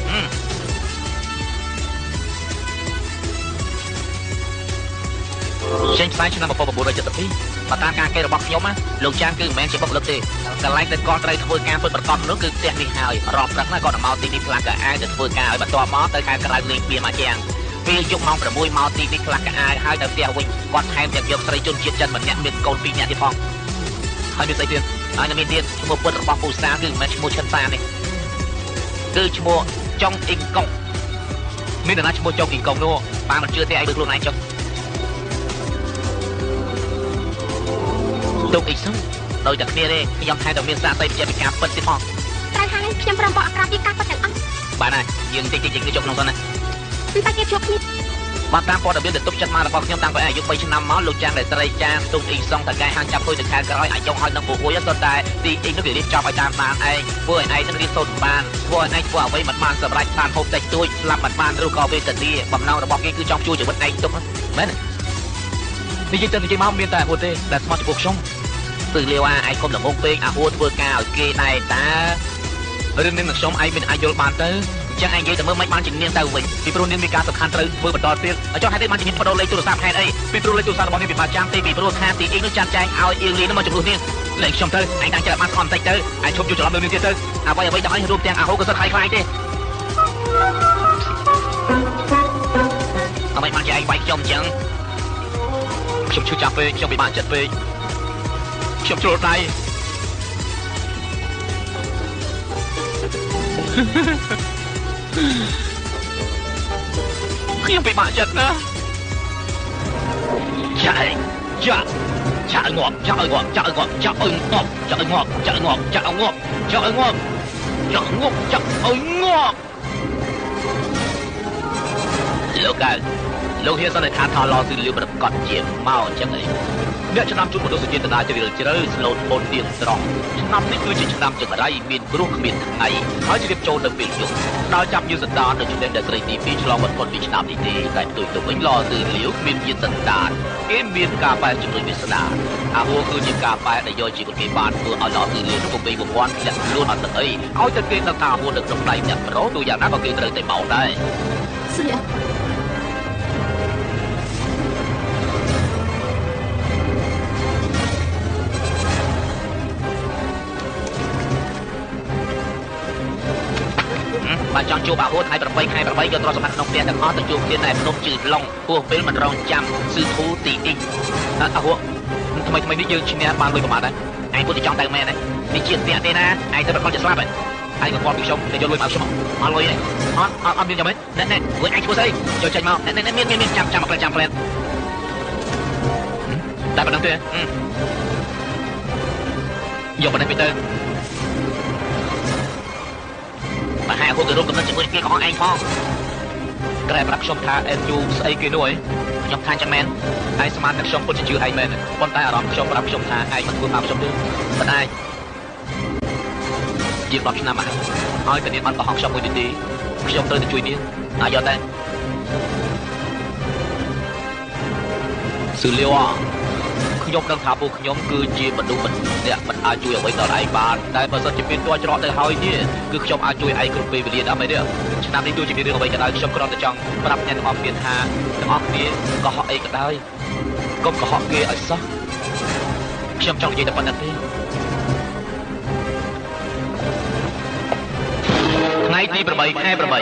ចេញផ្សាយឆ្នាំnineteen seventy-twoបើតាមការកេររបស់ខ្ញុំណាលោកចាងគឺមិនមែនជាបុគ្គលិកទេកន្លែងដែលគាត់ត្រូវធ្វើការពិតប្រាកដនោះគឺផ្ទះនេះហើយរອບព្រឹកណាគាត់មកទីនេះខ្លះក៏អាចទៅធ្វើការឲ្យបន្ទាប់មកទៅខែក្រៅលេងបៀមកជាងពេលយប់ម៉ោងsixមកទីនេះខ្លះក៏អាចហើយទៅផ្ទះវិញគាត់ថែមទាំងយកស្រីជនជាតិចិនម្នាក់មានកូនtwoនាក់ទៀតផងហើយមានស្អីទៀតហើយនៅមានទៀតឈ្មោះពិតរបស់ពូសាគឺមិនមែនឈ្មោះឈិនសានេះគឺឈ្មោះចុងអ៊ីងកុងមាននរណាឈ្មោះចុងអ៊ីងកុងនោះបានមិនជឿទេឲ្យមើលខ្លួនឯងចុះទុកអីសុំដោយតែគ្នាទេខ្ញុំថែតែមានសាកសីជាពិការពិតទៀតផងតែហើយខ្ញុំព្រមបកអក្រាបពីការពិតទាំងអស់បានហើយយើងតិចតិចគ្នាចុះក្នុងសិនណាតែគេជួបគ្នាបាទតាមព័ត៌មានដែលទុកចិត្តមករបស់ខ្ញុំតាំងពីអាយុthreeឆ្នាំមកលោកចាងដែលស្រីចាងទុកអ៊ីសុងតកែហាងចាប់ធ្វើទៅខែក្រោយអាចចង់ឲ្យនឹងពួកមួយសុទ្ធតែទីអ៊ីនោះគេរៀបចំឲ្យតាមបានឯងធ្វើឲ្យឯងនឹងរៀបសូត្របានធ្វើឲ្យឯងធ្វើអ្វីមិនបានសម្រេចបានហូបតិចតួចស្លាប់មិនបានឬក៏វេទនាបំណងរបស់គេគឺចង់ជួយជីវិតឯងទុកមែននិយាយទៅនិយាយមកមានតែហួតទេដែលស្មោះចំពោះខ្ញុំគឺលាវអាឯងគុំល្ងងពេកអាហួតធ្វើការឲ្យគេដែរតារឿងនេះនឹងខ្ញុំឯងមានអាចយល់បានទៅអញ្ចឹងឯងនិយាយតែមើលមិនបានជំនាញទៅវិញពីព្រោះនាងមានការសំខាន់ត្រូវធ្វើបន្តទៀតចុះហេតុអីបានជំនាញបដូរលេខទូរស័ព្ទហេតុអីពីព្រោះលេខទូរស័ព្ទរបស់នាងពិបាកចាំទេពីព្រោះខាងទីអ៊ីនោះចាត់ចែងឲ្យអៀងលីនោះមកចំនួននាងលេខខ្ញុំទៅឯងតាំងចិត្តបានស្គមបន្តិចទៅឯងឈប់យល់ច្រឡំលើនាងទៀតទៅអ្វីអ្វីទាំងអីរួមទាំងអាហូក៏សិតខ្លាយខ្លាយទេអ្វីបានជាឯងវាយខ្ញុំអញ្ចឹងខ្ញុំឈឺចាប់ពេកខ្ញុំពិបាកចិត្តពេកខ្ញុំជ្រុលដៃខ្ញុំពិបាកចិត្តណាចាក់ចាក់ចាក់ងាប់ចាក់ងាប់ចាក់ងាប់ចាក់អើងាប់ចាក់ងាប់ចាក់ងាប់ចាក់ងាប់ចាក់ងាប់ចាក់ងាប់ចាក់អើងាប់លោកកៅលោកហ៊ានសន្និដ្ឋានថាឡោគឺលឿនប្រកាសជាមកអញ្ចឹងឯងអ្នកឆ្នាំជួបមនុស្សចេតនាជ្រាលជ្រៅស្លូតបូនទៀងត្រង់ឆ្នាំនេះគឺជាឆ្នាំចង្រៃមានគ្រោះគ្មានថ្ងៃហើយជ្រាបចូលទៅពេលយប់ដល់ចាប់យឺសតាននៅជំនះដែលស្រីទីពីរឆ្លងបាត់ផុតពីឆ្នាំនេះទេតែផ្ទុយទៅវិញឡគឺលាវគ្មានយឺសតានគេមានការបែរជំនួយវាសនាអាហួរគឺជាការបែរដែលយកជីវិតគេបានធ្វើឲ្យឡគឺលាវនោះពុំបីបំពាន់ធ្លាក់ខ្លួនអត់ទឹកអីឲ្យតែគេដឹងថាអាហួរនៅក្នុងដៃអ្នកប្រុសទូយ៉ាងណាក៏គេត្រូវតែមកដែរស្រីបើចង់ជួបអាហួតថ្ងៃeightខែeightយកទ្រព្យសម្បត្តិក្នុងផ្ទះទាំងអស់ទៅជួបគ្នាតែភ្នំជឺឡុងពោះពេលមិនរងចាំស៊ឺធូទីអ៊ីងអាហួតថ្មីថ្មីនេះយើងឈ្នះបានលុយប្រមាណដែរឯងពុតទៅចង់ទៅមែនទេនេះជាផ្ទះទេណាឯងទៅប្រកបជាស្លាប់ហើយឯងក៏គាត់ពីខ្ញុំទៅយកលុយមកខ្ញុំអត់លុយទេអត់អត់អត់មានចាំទេណែណែធ្វើឯងធ្វើស្អីយកចេញមកណែណែមានមានមានចាំចាំមកចាំផ្លែតតែប៉ុណ្្នឹងទេយកប៉ុណ្្នេះទៅmà hai cô người rút cầm lên chừng kia còn anh phong cái này mà xong tha em chu ấy kia nuôi nhóc tha cho men ai smart đặt xong cô chỉ chữ ai men con tay ở đó xong đặt xong tha ai mà cô làm xong đi bên ai việc đọc năm à nói cái này bạn có học xong rồi đi đi xong tới thì chui đi ai giờ đây xử liêu àខ្ញុំដឹងថាពួកខ្ញុំគឺជាមនុស្សអ្នកមិនអាចជួយអ្វីដល់ឯងបានតែបើសិនជាមានទោះច្រកទៅហើយនេះគឺខ្ញុំអាចជួយឯងគ្រប់ពេលវេលាដើម្បីនេះឆ្នាំនេះទោះជាមានរឿងអ្វីក៏ដោយខ្ញុំគ្រាន់តែចង់ប្រាប់អ្នកទាំងអស់គ្នាថាទាំងអស់គ្នាកុហកអីក៏ដោយកុំកុហកគេឲ្យសោះខ្ញុំចង់និយាយតែប៉ុណ្្នឹងទេថ្ងៃថ្ងៃទីប្រាំបីខែប្រាំបី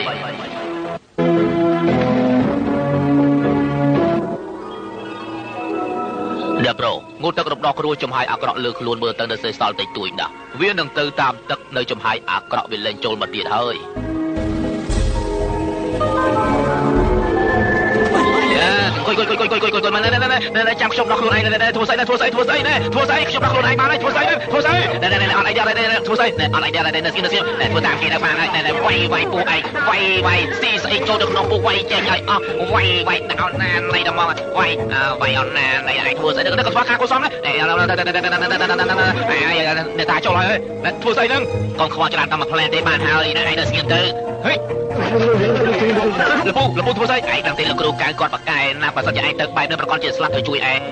អ្នកប្រូងូតទឹករំដោះគ្រួចំហាយអាក្រក់លើខ្លួនមើលទៅនៅសេសសល់តិចតួចណាស់វានឹងទៅតាមទឹកនៅចំហាយអាក្រក់វាលែងចូលមកទៀតហើយគួយគួយគួយគួយគួយគួយគួយមកណែណែណែណែចាំខ្ញុំដោះខ្លួនឯងណែណែធ្វើស្អីណែធ្វើស្អីធ្វើស្អីណែធ្វើស្អីខ្ញុំដោះខ្លួនឯងបានហើយធ្វើស្អីធ្វើស្អីណែណែណែអត់អីដែរណែធ្វើស្អីណែអត់អីដែរណែស្គីនស្គីនណែធ្វើតាមគេទៅបានហើយណែវាយវាយពូឯងវាយវាយស៊ីស្អីចូលទៅក្នុងពូវាយចេញឲ្យអស់វាយវាយដាក់អត់ណាណៃដល់មកវាយវាយអត់ណាណៃឯងធ្វើស្អីទៅក៏ស្វាខាកូសំណែណែតាចូលហើយណែធ្វើស្អីហ្នឹងកងខ្វល់ច្រើនតាមមួយផ្លែទេបានហើយណែឯងទៅស្គីនទៅហេលពូលពូធ្វើស្អីឯងដឹងទេលោកគ្រូកៅគាត់បកកែណាបើសិនជាឯងទៅបែបនៅប្រកបជាស្លាប់ទៅជួយឯង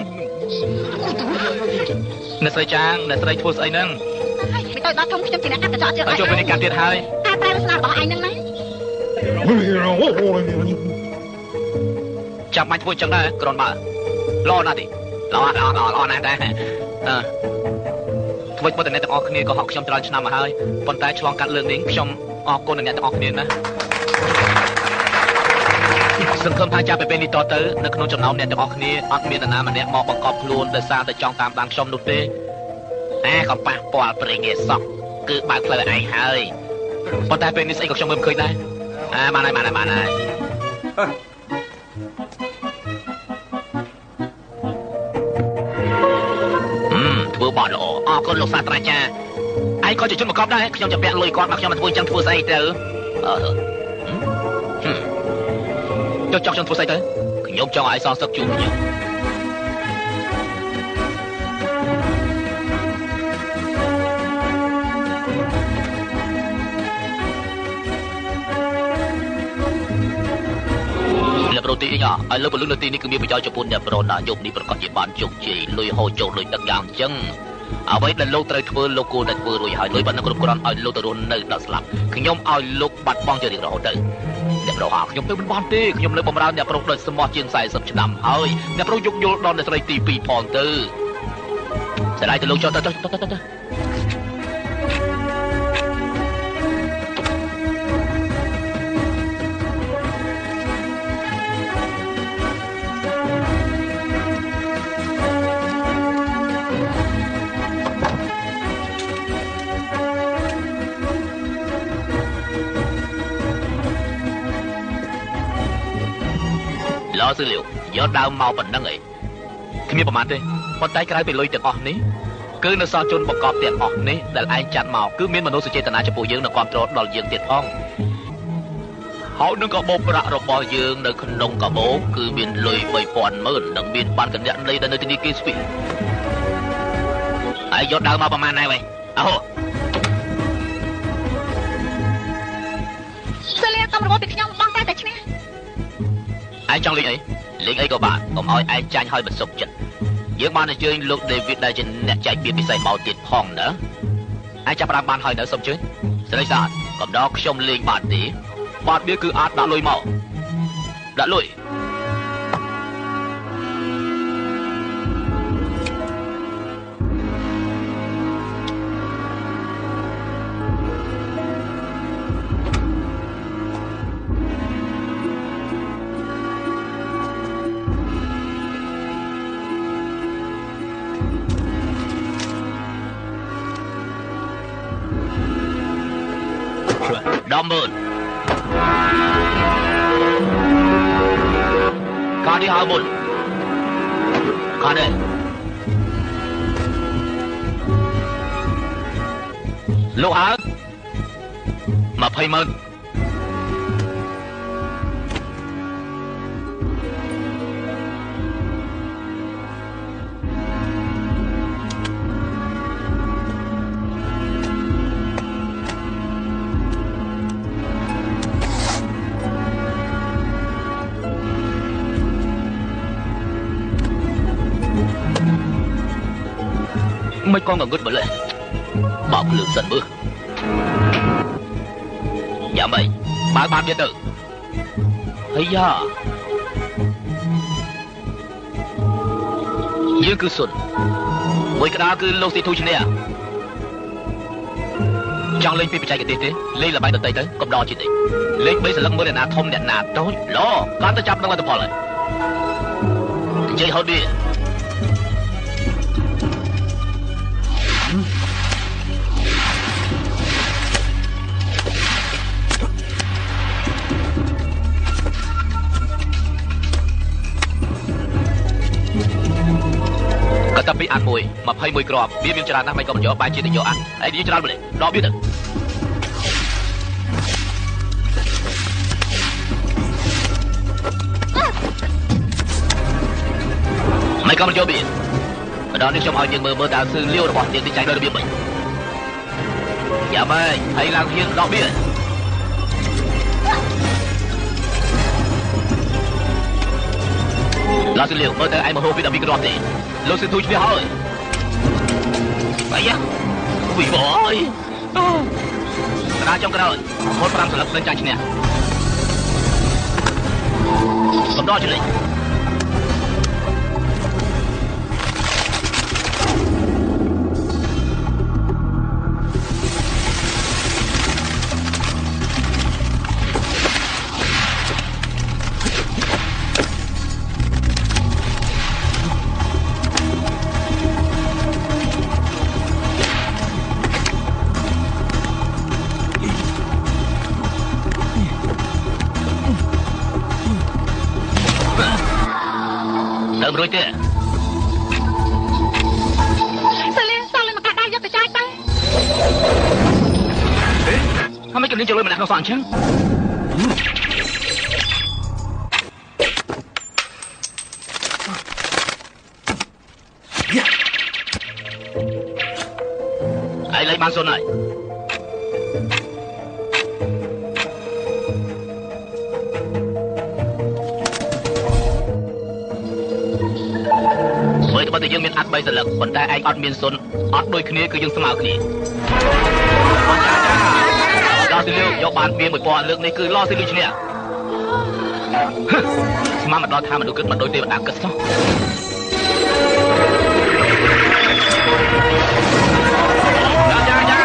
អ្នកស្រីចាងអ្នកស្រីធ្វើស្អីហ្នឹងមិនទៅដល់ធំខ្ញុំជាអ្នកកាត់កញ្ចក់ទៀតហើយជួយវិញកាត់ទៀតហើយតែប្រែស្នារបស់ឯងហ្នឹងណាចាំបាច់ធ្វើចឹងដែរគ្រាន់បើល្អណាស់ទេល្អល្អល្អល្អណាស់ដែរអឺធ្វើបុតអ្នកទាំងអស់គ្នាក៏ហក់ខ្ញុំច្រើនឆ្នាំមកហើយប៉ុន្តែឆ្លងកាត់លើកនេះខ្ញុំអរគុណអ្នកទាំងអស់គ្នាណាសង្ឃឹមថាចាប់ពីពេលនេះតទៅនៅក្នុងចំណោមអ្នកទាំងអស់គ្នាអត់មាននរណាម្នាក់មកបង្កប់ខ្លួនដោយសារតែចង់តាមដានខ្ញុំនោះទេអាក៏ប៉ះពាល់ប្រេងងារសក់គឺបើកផ្លូវឯងហើយប៉ុន្តែពេលនេះស្អីក៏ខ្ញុំមើលមិនឃើញដែរអាបានហើយបានហើយបានហើយអឺធ្វើបត់ល្អអរគុណលោកសាស្ត្រាចារ្យឯងក៏ជាជនបង្កប់ដែរខ្ញុំจะពាក់លុយគាត់មកខ្ញុំមកធ្វើចឹងធ្វើស្អីទៅអឺចុះចង់ខ្ញុំធ្វើស្អីទៅខ្ញុំចង់ឲ្យសងសឹកជួបខ្ញុំអ្នកប្រូទីអីឲ្យលើកពលឹងនៅទីនេះគឺមានប្រយោជន៍ចំពោះអ្នកប្រូណាយប់នេះប្រកាសជាបានជោគជ័យលុយហូរចូលលុយទឹកយ៉ាងអញ្ចឹងអ្វីដែលលោកត្រូវធ្វើលោកគួរតែធ្វើរួចហើយលុយបាត់នៅគ្រប់គ្រាន់ឲ្យលោកទៅរស់នៅដល់ស្លាប់ខ្ញុំឲ្យលោកបាត់បង់ជារៀងរហូតទៅអ្នកប្រុសហៅខ្ញុំទៅមិនបានទេខ្ញុំនៅបំរើអ្នកប្រុសដោយស្មោះជាងสี่สิบឆ្នាំហើយអ្នកប្រុសយកយល់ដល់អ្នកស្រីទីពីរផងទៅស្ដាយទៅលោកចុះទៅទៅទៅទៅឡោសឺលាវយកដើមមកប៉ុណ្ណឹងអីគ្មានប្រមាណទេប៉ុន្តែក្រៅពីលុយទាំងអស់នេះគឺនៅសល់ជនបង្កប់ទាំងអស់នេះដែលឯងចាត់មកគឺមានមនោសញ្ចេតនាចំពោះយើងនៅគ្រប់គ្រងដល់យើងទៀតផងហើយនឹងកាបូបប្រាក់របស់យើងនៅក្នុងកាបូបគឺមានលុយបីពាន់ម៉ឺននិងមានបានកណ្ដាលនៃនៅទីនេះគេស្វីហើយយកដើមមកប្រមាណណាវ៉េអូសលាតំរបស់ពីខ្ញុំបងតែតែឈ្នះឯងចង់លេងអីលេងអីក៏បានកុំឲ្យឯងចាញ់ឲ្យបន្សុកចិត្តយើងបានអញ្ជើញលោក David ដែលជាអ្នកចែកពាក្យពិសេសមកទៀតផងណាឯងចាប់ផ្ដើមបានហើយនៅសុំជើញស្រីស្អាតកំដរខ្ញុំលេងបានទេបាត់វាគឺអាចដាក់លុយមកដាក់លុយដំមើលកានេះហើយមុនកានេះលោកអើមកភ័យមើលមិនកងងឹតម្លេះបោកលឿនសិនមើលយ៉ាម៉េចបើកបានទៀតទៅហើយយ៉ាយើងគឺសុនមួយក្តារគឺលោកស៊ីធូឈ្នះចង់លេងពីបច្ចេកទេសទេលេងល្បែងដទៃទៅកុំដកជាតិទេលេងបីសន្លឹកមើលអ្នកណាធំអ្នកណាតូចឡកាន់ទៅចាប់នឹងលទ្ធផលហើយនិយាយហត់វាកតាពីអានមួយยี่สิบเอ็ดគ្រាប់វាមានច្រើនណាស់មិនក៏មិនយកបាយជាតិទៅយកអានហើយនិយាយច្រើនម្លេះដកវាទៅមិនក៏មិនយកវាម្ដងនេះខ្ញុំឲ្យនាងមើលមើលតើស៊ឺលាវរបស់នាងទីចែកនៅរបៀបម៉េចយ៉ាម៉េចហើយឡើងហៀងដកវាឡាស៊ឺលាវមើលតើឯងមកហូបពីដល់ពីគ្រាប់ទេលោកស៊ឺទូឈ្នះហើយអាយ៉ាវីបអើយក្រាចុងក្រោយហូតប្រាំសន្លឹកនឹងចាញ់ឈ្នះសំដរជលេងរួចទេសលៀនសលៀនមកកាត់ដៃយកទៅចាយទៅអេហើយមិនគិតនឹងចូលម្នាក់ក្នុងសងអញ្ចឹងហើយលេងបានសុនហើយបើតែយើងមានអត់បីសន្លឹកប៉ុន្តែឯងអត់មានសុនអត់ដូចគ្នាគឺយើងស្មើគ្នាអចាចាដល់ទីលោកយកបានពីមួយពាន់លើកនេះគឺឡោះទីលោកឈ្នះស្មានមកដល់ថាមនុស្សគិតមិនដូចទេវតាគិតចុះអចាចា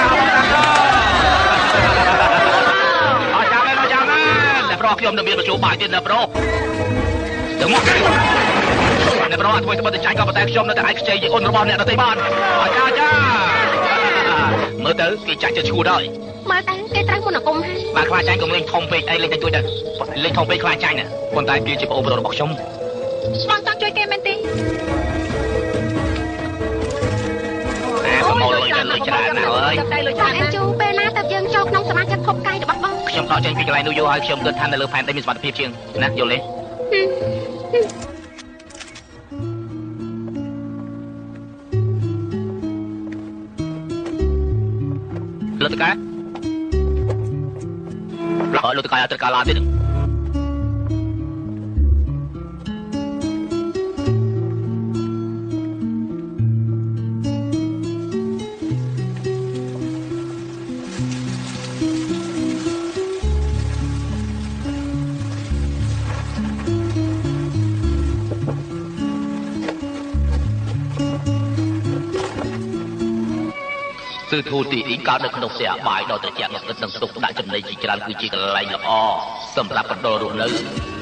អចាមែនអចាមែនតែប្រុសខ្ញុំនៅមានបញ្ជូបាយទៀតណាប្រុសទៅមកអ្នកប្រអត់ធ្វើស្បត់ទៅចាញ់ក៏ប៉ុន្តែខ្ញុំនៅតែអាចខ្ចីអូនរបស់អ្នកដទៃបានអចាចាមើលទៅគេចាញ់ទៅឈួតហើយមើលទៅគេត្រូវមុនអាគមហើយបាទខ្លាចចាញ់ក៏លេងធំពេកអីលេងតែជួយទៅលេងធំពេកខ្លាចចាញ់ណាប៉ុន្តែគេជាប្អូនប្រុសរបស់ខ្ញុំស្មានចង់ជួយគេមែនទេអើប្រមូលលុយទៅលុយច្រើនណាស់អើយបងអេជូពេលណាទៅយើងចូលក្នុងសមាជិកភពកាយរបស់បងខ្ញុំដកចេញពីកន្លែងនោះយកឲ្យខ្ញុំគិតថានៅលើផែនដីមានសុវត្ថិភាពជាងណាយល់ទេលុតកាលុតកាអត់ត្រូវការឡានទេគឺធូទីអ៊ីកើតនៅក្នុងផ្ទះបាយដល់ត្រជាក់មកគិតនឹងទុកដាក់ចំណីជាច្រើនគឺជាកន្លែងល្អសម្រាប់បណ្ដុលរស់នៅ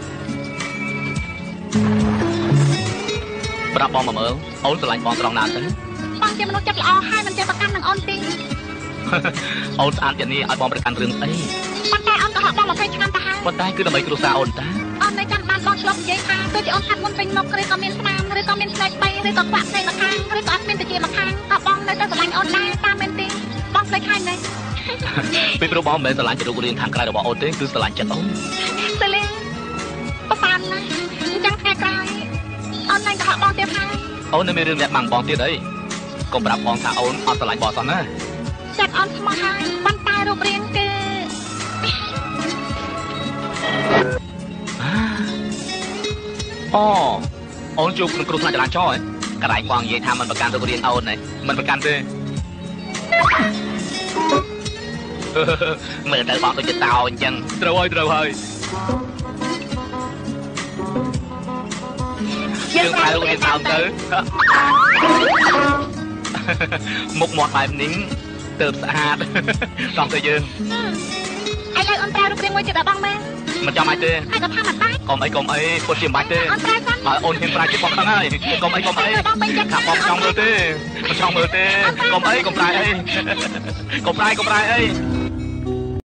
ប្រាប់បងមកមើលអូនស្រឡាញ់បងត្រង់ណាទៅបងជាមនុស្សចិត្តល្អហើយមិនចេះប្រកាន់នឹងអូនទេអូនស្អាតយ៉ាងនេះឲ្យបងប្រកាន់រឿងអីប៉ុន្តែអូនក៏ហក់បងยี่สิบឆ្នាំទៅហើយប៉ុន្តែគឺដើម្បីគ្រួសារអូនតាអូននៅចាំបានបងឆ្លប់និយាយថាទោះជាអូនហាត់មុនពេញមុខឬក៏មានស្នាមឬក៏មានស្បែកបីឬក៏ខ្វាក់ផ្សេងម្ខាងឬក៏អត់មានតិចម្ខាងក៏បងនៅតែស្រឡាញ់អូនដែរតាមមែនទេបងភ្លេចហើយមែនពីព្រោះបងមិនមែនស្រឡាញ់រូបរាងខាងក្រៅរបស់អូនទេគឺស្រឡាញ់ចិត្តអូនសលេងប្រសានណាអញ្ចឹងថ្ងៃក្រោយអូននឹងទៅហក់បងទៀតហើយអូននៅមានរឿងអ្នកបាំងបងទៀតអីកុំប្រាប់បងថាអូនអត់ស្រឡាញ់បងសោះណាចិត្តអូនស្មោះហើយប៉ុន្តែរូបរាងគឺអូអូនជួបក្នុងគ្រោះថ្នាក់ចរាចរណ៍ហ៎កន្លែងបងនិយាយថាមិនប្រកាន់រូបរាងអូនហ៎មិនប្រកាន់ទេមើលទៅបងដូចជាតោអញ្ចឹងត្រូវហើយត្រូវហើយយើងហៅវាតោទៅមុខមាត់បែបនេះទៅស្អាតសំទៅយើងឯងឲ្យអូនប្រើរូបរាងមួយចិត្តដល់បងមែនមិនចាំអាចទេហើយក៏ថាមិនបាច់កុំអីកុំអីគាត់ជាមិនបាច់ទេអូនប្រើសិនបើអូនហ៊ានប្រើជិះបងហ្នឹងហើយកុំអីកុំអីថាបងចង់មើលទេមិនចង់មើលទេកុំអីកុំប្រើអីកុំប្រើកុំប្រើអី